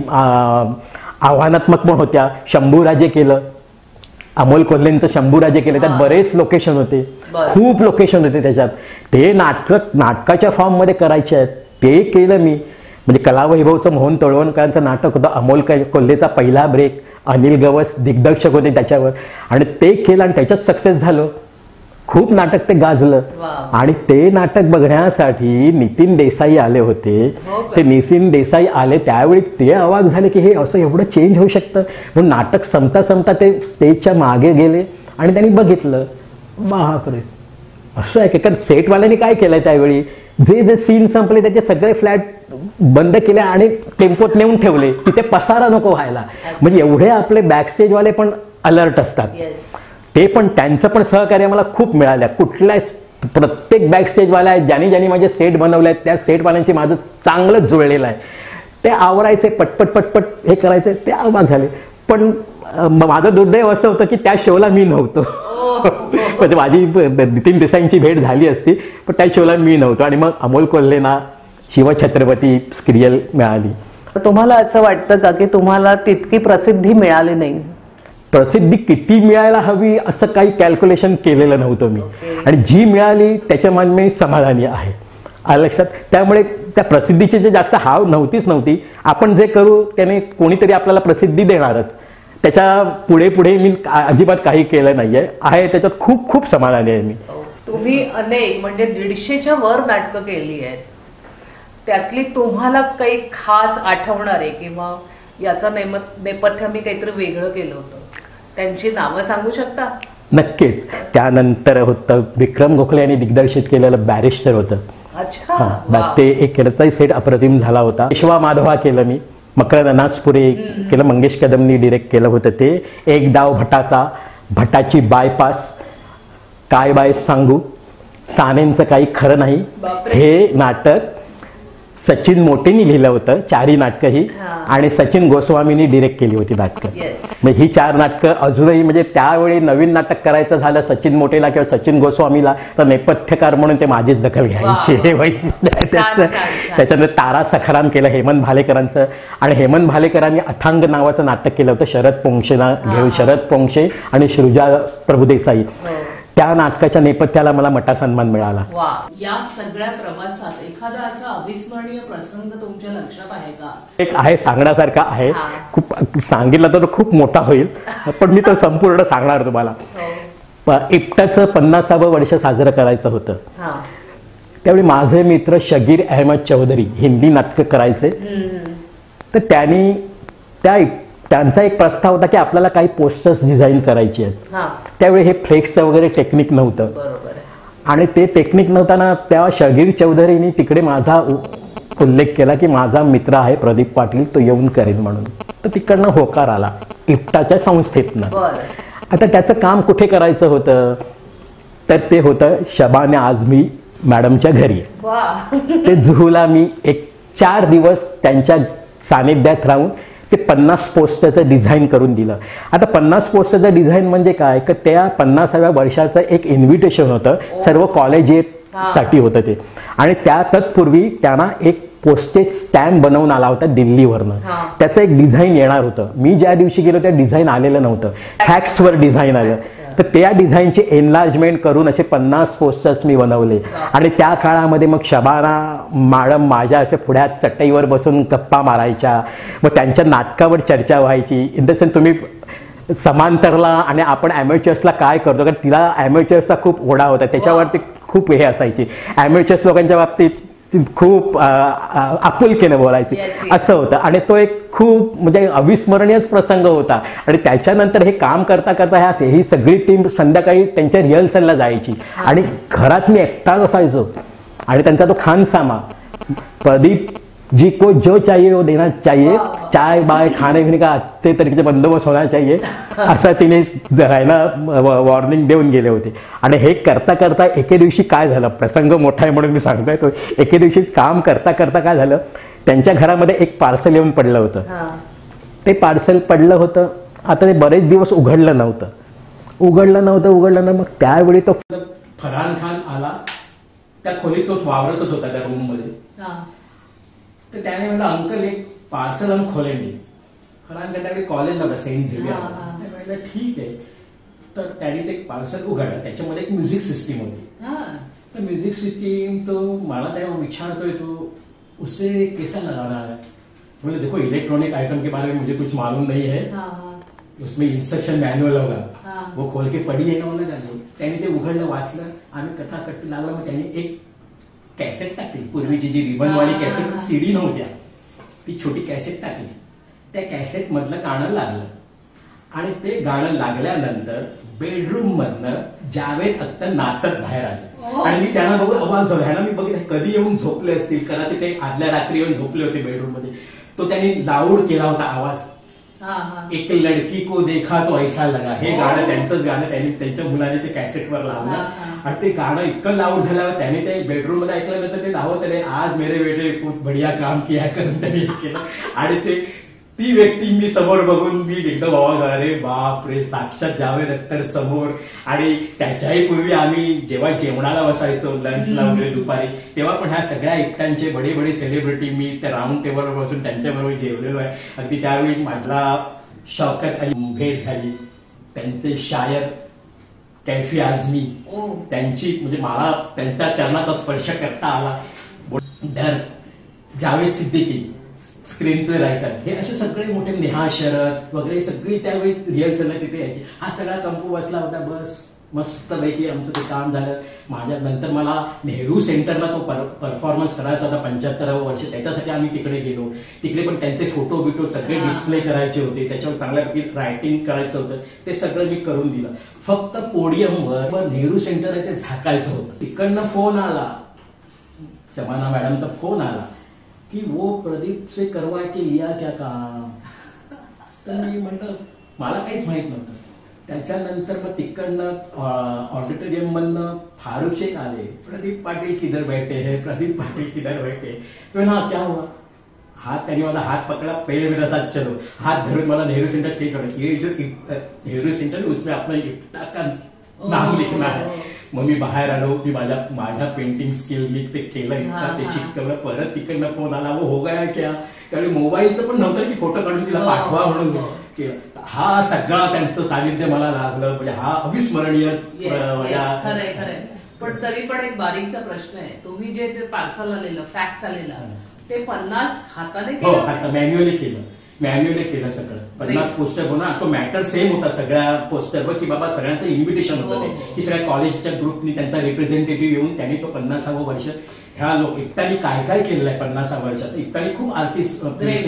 आव्हानात्मक पण होत्या. शंभूराजे केलं, अमोल कोल्हेंचं शंभूराजे केलं, त्यात बरेच लोकेशन होते, खूप लोकेशन होते त्याच्यात. ते नाटक नाटकाच्या फॉर्ममध्ये करायचे आहेत, ते केलं मी. म्हणजे कलावैभवचं मोहन तळवलकरांचं नाटक होतं, अमोल कोल्हेचा पहिला ब्रेक, अनिल गवस दिग्दर्शक होते त्याच्यावर, आणि ते केलं आणि त्याच्यात सक्सेस झालं. खूप नाटक ते गाजलं. आणि ते नाटक बघण्यासाठी नितीन देसाई आले होते. ते नितीन देसाई आले त्यावेळी ते अवाक झाले की हे असं एवढं चेंज होऊ शकतं. म्हणून नाटक संपता संपता ते स्टेजच्या मागे गेले आणि त्यांनी बघितलं, बापरे असं आहे की. कारण सेटवाल्यांनी काय केलंय त्यावेळी, जे जे सीन संपले त्याचे सगळे फ्लॅट बंद केले आणि टेम्पोत नेऊन ठेवले, तिथे पसारा नको व्हायला. म्हणजे एवढे आपले बॅकस्टेजवाले पण अलर्ट असतात. ते पण त्यांचं पण सहकार्य मला खूप मिळालं. कुठल्या प्रत्येक बॅकस्टेजवाल्या आहेत ज्यांनी ज्यांनी माझे सेट बनवले आहेत त्या सेटवाल्यांशी माझं चांगलं जुळलेलं आहे. ते आवरायचे, पटपट पटपट हे करायचे, ते अवाक झाले. पण माझं दुर्दैव असं होतं की त्या शोला मी नव्हतो. म्हणजे माझी नितीन देसाईंची भेट झाली असती पण त्या शोला मी नव्हतो. आणि मग अमोल कोल्हेंना शिवछत्रपती सिरियल मिळाली. तुम्हाला असं वाटतं का की तुम्हाला तितकी प्रसिद्धी मिळाली नाही? प्रसिद्धी किती मिळायला हवी असं काही कॅल्क्युलेशन केलेलं नव्हतं मी, आणि जी मिळाली त्याच्या मान मी समाधानी आहे. आलं लक्षात? त्यामुळे त्या प्रसिद्धीची जे जास्त हाव नव्हतीच नव्हती. आपण जे करू त्याने कोणीतरी आपल्याला प्रसिद्धी देणारच, त्याच्या पुढे पुढे मी अजिबात काही केलं नाहीये. आहे त्याच्यात खूप खूप समाधानी आहे मी. तुम्ही अनेक म्हणजे दीडशेच्या वर नाटकं केली आहेत, त्यातली तुम्हाला काही खास आठवणारे किंवा याचं नेम नेपथ्य मी काहीतरी वेगळं केलं होतं त्यांची नावं सांगू शकता? नक्कीच. त्यानंतर होतं विक्रम गोखले यांनी दिग्दर्शित केलेलं बॅरिस्टर होतं. अच्छा. हा, ते एक केलं सेट अप्रतिम झाला होता. पेशवा माधवा केलं मी, मकरंद अनासपुरे केलं, मंगेश कदमनी डिरेक्ट केलं होतं ते. एक डाव भटाचा, भटाची बायपास, काय बाय सांगू, सानेंचं काही खरं नाही, हे नाटक सचिन मोटेनी लिहिलं होतं. चारही नाटकं ही, आणि सचिन गोस्वामींनी डिरेक्ट केली होती नाटकं. म्हणजे ही चार नाटकं अजूनही, म्हणजे त्यावेळी नवीन नाटक करायचं झालं सचिन मोटेला किंवा सचिन गोस्वामीला तर नेपथ्यकार म्हणून ते माझीच दखल घ्यायची. हे वैशिष्ट्य आहे त्याचं. त्याच्यानंतर तारा सखाराम केलं हेमंत भालेकरांचं, आणि हेमंत भालेकरांनी अथांग नावाचं नाटक केलं होतं शरद पोंक्षेला घेऊन. शरद पोंक्षे आणि सृजा प्रभुदेसाई. त्या नाटकाच्या नेपथ्याला मला मोठा सन्मान मिळाला. या सगळ्या प्रवासात एखादा असा अविस्मरणीय प्रसंग तुमच्या लक्षात आहे का? एक आहे, सांगण्यासारखा आहे. खूप सांगितलं तर खूप मोठा होईल, पण मी तो संपूर्ण सांगणार तुम्हाला. इप्टाचं पन्नासावं वर्ष साजरं करायचं होतं. त्यावेळी माझे मित्र शगीर अहमद चौधरी हिंदी नाटकं करायचे. तर त्यांनी त्या त्यांचा एक प्रस्ताव होता की आपल्याला काही पोस्टर्स डिझाईन करायचे आहेत. त्यावेळी हे फ्लेक्सचं वगैरे टेक्निक नव्हतं, आणि ते टेक्निक नव्हताना त्या शगीर चौधरीनी तिकडे माझा उल्लेख केला की माझा मित्र आहे प्रदीप पाटील, तो येऊन करेल म्हणून. तर तिकडनं होकार आला इप्टाच्या संस्थेतनं. आता त्याचं काम कुठे करायचं होतं तर ते होतं शबाने आझमी मॅडमच्या घरी. ते जुहूला मी एक चार दिवस त्यांच्या सानिध्यात राहून ते पन्नास पोस्टरचं डिझाईन करून दिलं. आता पन्नास पोस्टरचं डिझाईन म्हणजे काय, की त्या पन्नासाव्या वर्षाचं एक इन्व्हिटेशन होतं, सर्व कॉलेजसाठी होतं ते. आणि त्या तत्पूर्वी त्यांना एक पोस्टेज स्टॅम्प बनवून आला होता दिल्लीवरनं. त्याचं एक डिझाईन येणार होतं. मी ज्या दिवशी गेलो त्या डिझाईन आलेलं नव्हतं, फॅक्सवर डिझाईन आलं. तर त्या डिझाईनचे एनलार्जमेंट करून असे पन्नास पोस्टर्स मी बनवले. आणि त्या काळामध्ये मग शबाना मॅडम माझ्या असे पुढ्यात चटईवर बसून गप्पा मारायच्या, मग त्यांच्या नाटकावर चर्चा व्हायची. इन द सेन्स तुम्ही समांतरला आणि आपण ॲमेचर्सला काय करतो, कारण तिला ॲमेचर्सचा खूप ओढा होता, त्याच्यावरती खूप हे असायची. ॲमेचर्स लोकांच्या बाबतीत खूप आपुलकीने बोलायची असं होतं. आणि तो एक खूप म्हणजे अविस्मरणीयच प्रसंग होता. आणि त्याच्यानंतर हे काम करता करता ह्या ही सगळी टीम संध्याकाळी त्यांच्या रिहर्सलला जायची, आणि घरात मी एकटाच असायचो. आणि त्यांचा तो खानसामा, प्रदीप जी को जो चाहिए वो देना चाहिए, चाय बाय खाने पिने का अच्छे तरीके बंदोबस्त होना चाहिए, असं तिने राहायला वॉर्निंग देऊन गेले होते. आणि हे करता करता एके दिवशी काय झालं, प्रसंग मोठा आहे म्हणून मी सांगतोय तो, एके दिवशी काम करता करता काय झालं, त्यांच्या घरामध्ये एक पार्सल येऊन पडलं होतं. ते पार्सल पडलं होतं, आता ते बरेच दिवस उघडलं नव्हतं उघडलं नव्हतं उघडलं ना. मग त्यावेळी तो फरहान खान आला, त्या खोलीत तो वावरतच होता त्या रूम मध्ये. तर त्याने म्हणलं अंकल एक पार्सल हम खोलेंगे. फरहान खान त्यावेळी कॉलेजला होता सेंट झेवियर. म्हटलं ठीक आहे. तर त्याने ते पार्सल उघडलं, त्याच्यामध्ये एक म्युझिक सिस्टीम होती. तर म्युझिक सिस्टीम तो मला तेव्हा विचारतोय तो उससे कैसा लगाना है. बोले देखो इलेक्ट्रॉनिक आइटम के बारे में मुझे कुछ मालूम नहीं है, उसमें इंस्ट्रक्शन मैन्युअल होगा, वो खोल के पडी आहे ना मला जाणे. त्याने ते उघडलं, वाचलं, आम्ही कटाकटी लागला. मग त्याने एक कॅसेट टाकली, पूर्वीची जी रिबनवाली कॅसेट, सीडी नव्हत्या, ती छोटी कॅसेट टाकली. त्या कॅसेट मधलं गाणं लागलं, आणि ते गाणं लागल्यानंतर बेडरूम मधनं जावेद अख्तर नाचत बाहेर आले. आणि मी त्यांना बघून अवाक झालो. ह्याला मी बघितलं कधी येऊन झोपले असतील, कदाचित ते आदल्या रात्री येऊन झोपले होते बेडरूम मध्ये. तो त्यांनी लाऊड केला होता आवाज, एक लडकी को देखा तो ऐसा लगा. हे गाणं त्यांचंच गाणं त्यांनी त्यांच्या मुलाने ते कॅसेटवर लावलं. आणि ते गाणं इतकं लाऊड झाल्यावर त्याने ते बेडरूम मध्ये ऐकल्यानंतर ते धावत आले, आज मेरे बेटे खूप बढिया काम किया करून त्यांनी केलं. आणि ते ती व्यक्ती मी समोर बघून मी एकदम अवाक, अरे बाप रे, साक्षात जावेद अख्तर समोर. आणि त्याच्याही पूर्वी आम्ही जेव्हा जेवणाला बसायचो, लंचला वगैरे दुपारी, तेव्हा पण ह्या सगळ्या एकट्यांचे बडे बडे सेलिब्रिटी मी त्या राऊंड टेबलवर बसून त्यांच्याबरोबर जेवलेलो आहे. अगदी त्यावेळी माझला शौकत अली भेट झाली, त्यांचे शायर कैफी आझमी, त्यांची म्हणजे मला त्यांच्या चरणाचा स्पर्श करता आला. Darr, Javed Siddiqui screenplay writer, हे असे सगळे मोठे, नेहा शरद वगैरे सगळी त्यावेळी रिहर्सलला तिथे यायची. हा सगळा कंपू बसला होता. बस मस्तपैकी आमचं ते काम झालं. माझ्या नंतर मला नेहरू सेंटरला तो परफॉर्मन्स करायचा होता पंच्याहत्तरावं वर्ष, त्याच्यासाठी आम्ही तिकडे गेलो. तिकडे पण त्यांचे फोटो बिटो सगळे डिस्प्ले करायचे होते, त्याच्यावर चांगल्यापैकी रायटिंग करायचं होतं, ते सगळं मी करून दिलं. फक्त पोडियमवर नेहरू सेंटर आहे ते झाकायचं होतं. तिकडनं फोन आला, शबाना मॅडमचा फोन आला की वो प्रदीप से करवा के लिया क्या काम. तर मी म्हटलं मला काहीच माहित नव्हतं. त्याच्यानंतर मग तिकडनं ऑडिटोरियम मधनं फारुख शेख आले, प्रदीप पाटील किधर बैठे है, प्रदीप पाटील किधर बैठे. तो ना क्या हुआ, हाथ त्यांनी माझा हात पकडा, पहिले मेरा साथ चलो, हात धरून मला नेहरू सेंटर स्टे करा. ये जो नेहरू सेंटर उसमें अपना इफ्ता का नाम लिखना है. मग मी बाहेर आलो, मी माझ्या माझ्या पेंटिंग स्किल मी ते केलं, इतका ते चिटकवलं. परत तिकडनं फोन आला, वो हो गया क्या, त्यावेळी मोबाईलचं पण नव्हतं की फोटो काढून तिला पाठवा म्हणून केलं. हा सगळा त्यांचं सानिध्य मला लागलं, म्हणजे हा अविस्मरणीय. खरंय खरंय. पण तरी पण एक बारीकचा प्रश्न आहे, तुम्ही जे ते पार्सल आलेलं, फॅक्स आलेला, ते पन्नास हाताने हो हाता मॅन्युअली केलं, मॅन्युअली केलं सगळं. पन्नास पोस्टर होणार, तो मॅटर सेम होता सगळ्या पोस्टरवर की बाबा सगळ्यांचं इन्व्हिटेशन होतं ते, की सगळ्या कॉलेजच्या ग्रुपनी त्यांचा रिप्रेझेंटेटिव्ह येऊन त्यांनी तो पन्नासावं वर्ष ह्या लोक एकट्याने काय काय केलेलं आहे पन्नासाव्या वर्षात. एकट्याने खूप आर्टिस्ट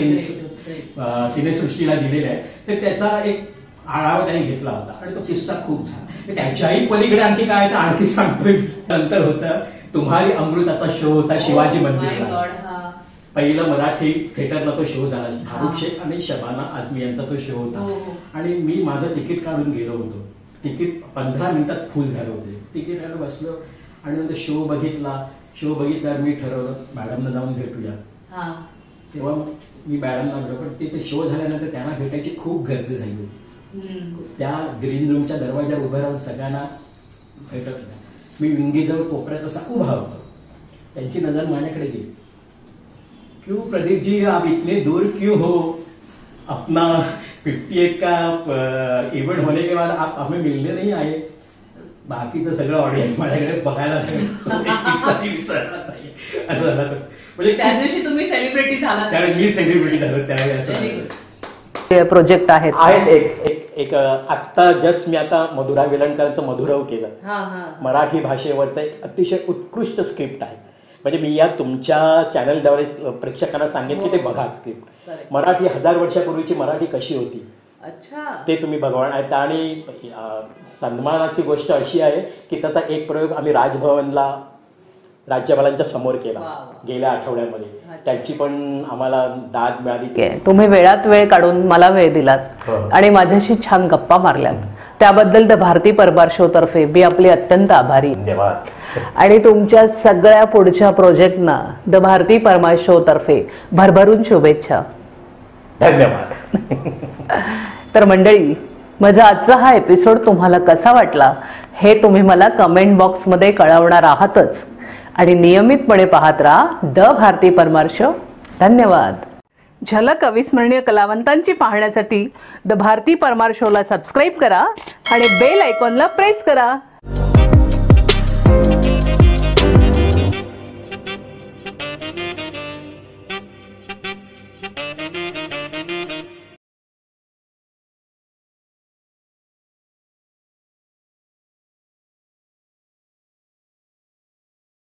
सिनेसृष्टीला दिलेले आहे, तर त्याचा एक आढावा त्यांनी घेतला होता आणि तो किस्सा खूप छान. त्याच्याही पलीकडे आणखी काय तर आणखी सांगतोय. नंतर होतं तुम्हारी अमृताचा शो होता शिवाजी मंदिरला, पहिलं मराठी थिएटरला तो शो झाला. फारुख शेख आणि शबाना आझमी यांचा तो शो होता. आणि मी माझं तिकीट काढून गेलो होतो, तिकीट पंधरा मिनिटात फुल झालं होते. तिकीट बसलो आणि नंतर शो बघितला. शो बघितल्यावर मी ठरवलं मॅडमला जाऊन भेटूया. तेव्हा मी मॅडमला भेटलो, पण तिथे शो झाल्यानंतर त्यांना भेटायची खूप गरज झाली होती. त्या ग्रीन रूमच्या दरवाज्यावर उभं राहून सगळ्यांना भेटत होत्या. मी विंगीजवळ कोपऱ्यात असा उभा होतो, त्यांची नजर माझ्याकडे गेली. क्यों प्रदीप जी आप इतने दूर क्यों हो, अपना फिफ्टी एट का इवेंट होने के बाद आप हमें मिलने नहीं आए. बाकीचं सगळं ऑडियन्स माझ्याकडे बघायला असं झालं. तो म्हणजे त्या दिवशी तुम्ही सेलिब्रिटी झाला, त्यावेळी मी सेलिब्रिटी झालो त्यावेळी. असं प्रोजेक्ट आहेत आहेत एक एक एक आत्ता जस्ट मी आता मधुरा वेलणकरांचं मधुरव केलं, मराठी भाषेवरचं एक अतिशय उत्कृष्ट स्क्रिप्ट आहे. म्हणजे मी या तुमच्या चॅनलद्वारे प्रेक्षकांना सांगेन की ते बघा स्क्रिप्ट. मराठी हजार वर्षापूर्वीची मराठी कशी होती ते तुम्ही बघा. आणि सन्मानाची गोष्ट अशी आहे की त्याचा एक प्रयोग आम्ही राजभवनला राज्यपालांच्या समोर केला गेल्या आठवड्यामध्ये. त्याची पण आम्हाला दाद मिळाली. तुम्ही वेळात वेळ काढून मला वेळ दिलात आणि माझ्याशी छान गप्पा मारल्यात, त्याबद्दल द भारती परमार शो तर्फे मी आपली अत्यंत आभारी. धन्यवाद. आणि तुमच्या सगळ्या पुढच्या प्रोजेक्टना द भारती परमार शो तर्फे भरभरून शुभेच्छा. धन्यवाद. तर मंडळी, माझा आजचा हा एपिसोड तुम्हाला कसा वाटला हे तुम्ही मला कमेंट बॉक्समध्ये कळवणार आहातच. आणि नियमितपणे पाहत राहा द भारती परमार शो. धन्यवाद. झलक अविस्मरणीय कलावंतांची पाहण्यासाठी द भारती परमार शोला सबस्क्राईब करा आणि बेल आयकॉनला प्रेस करा.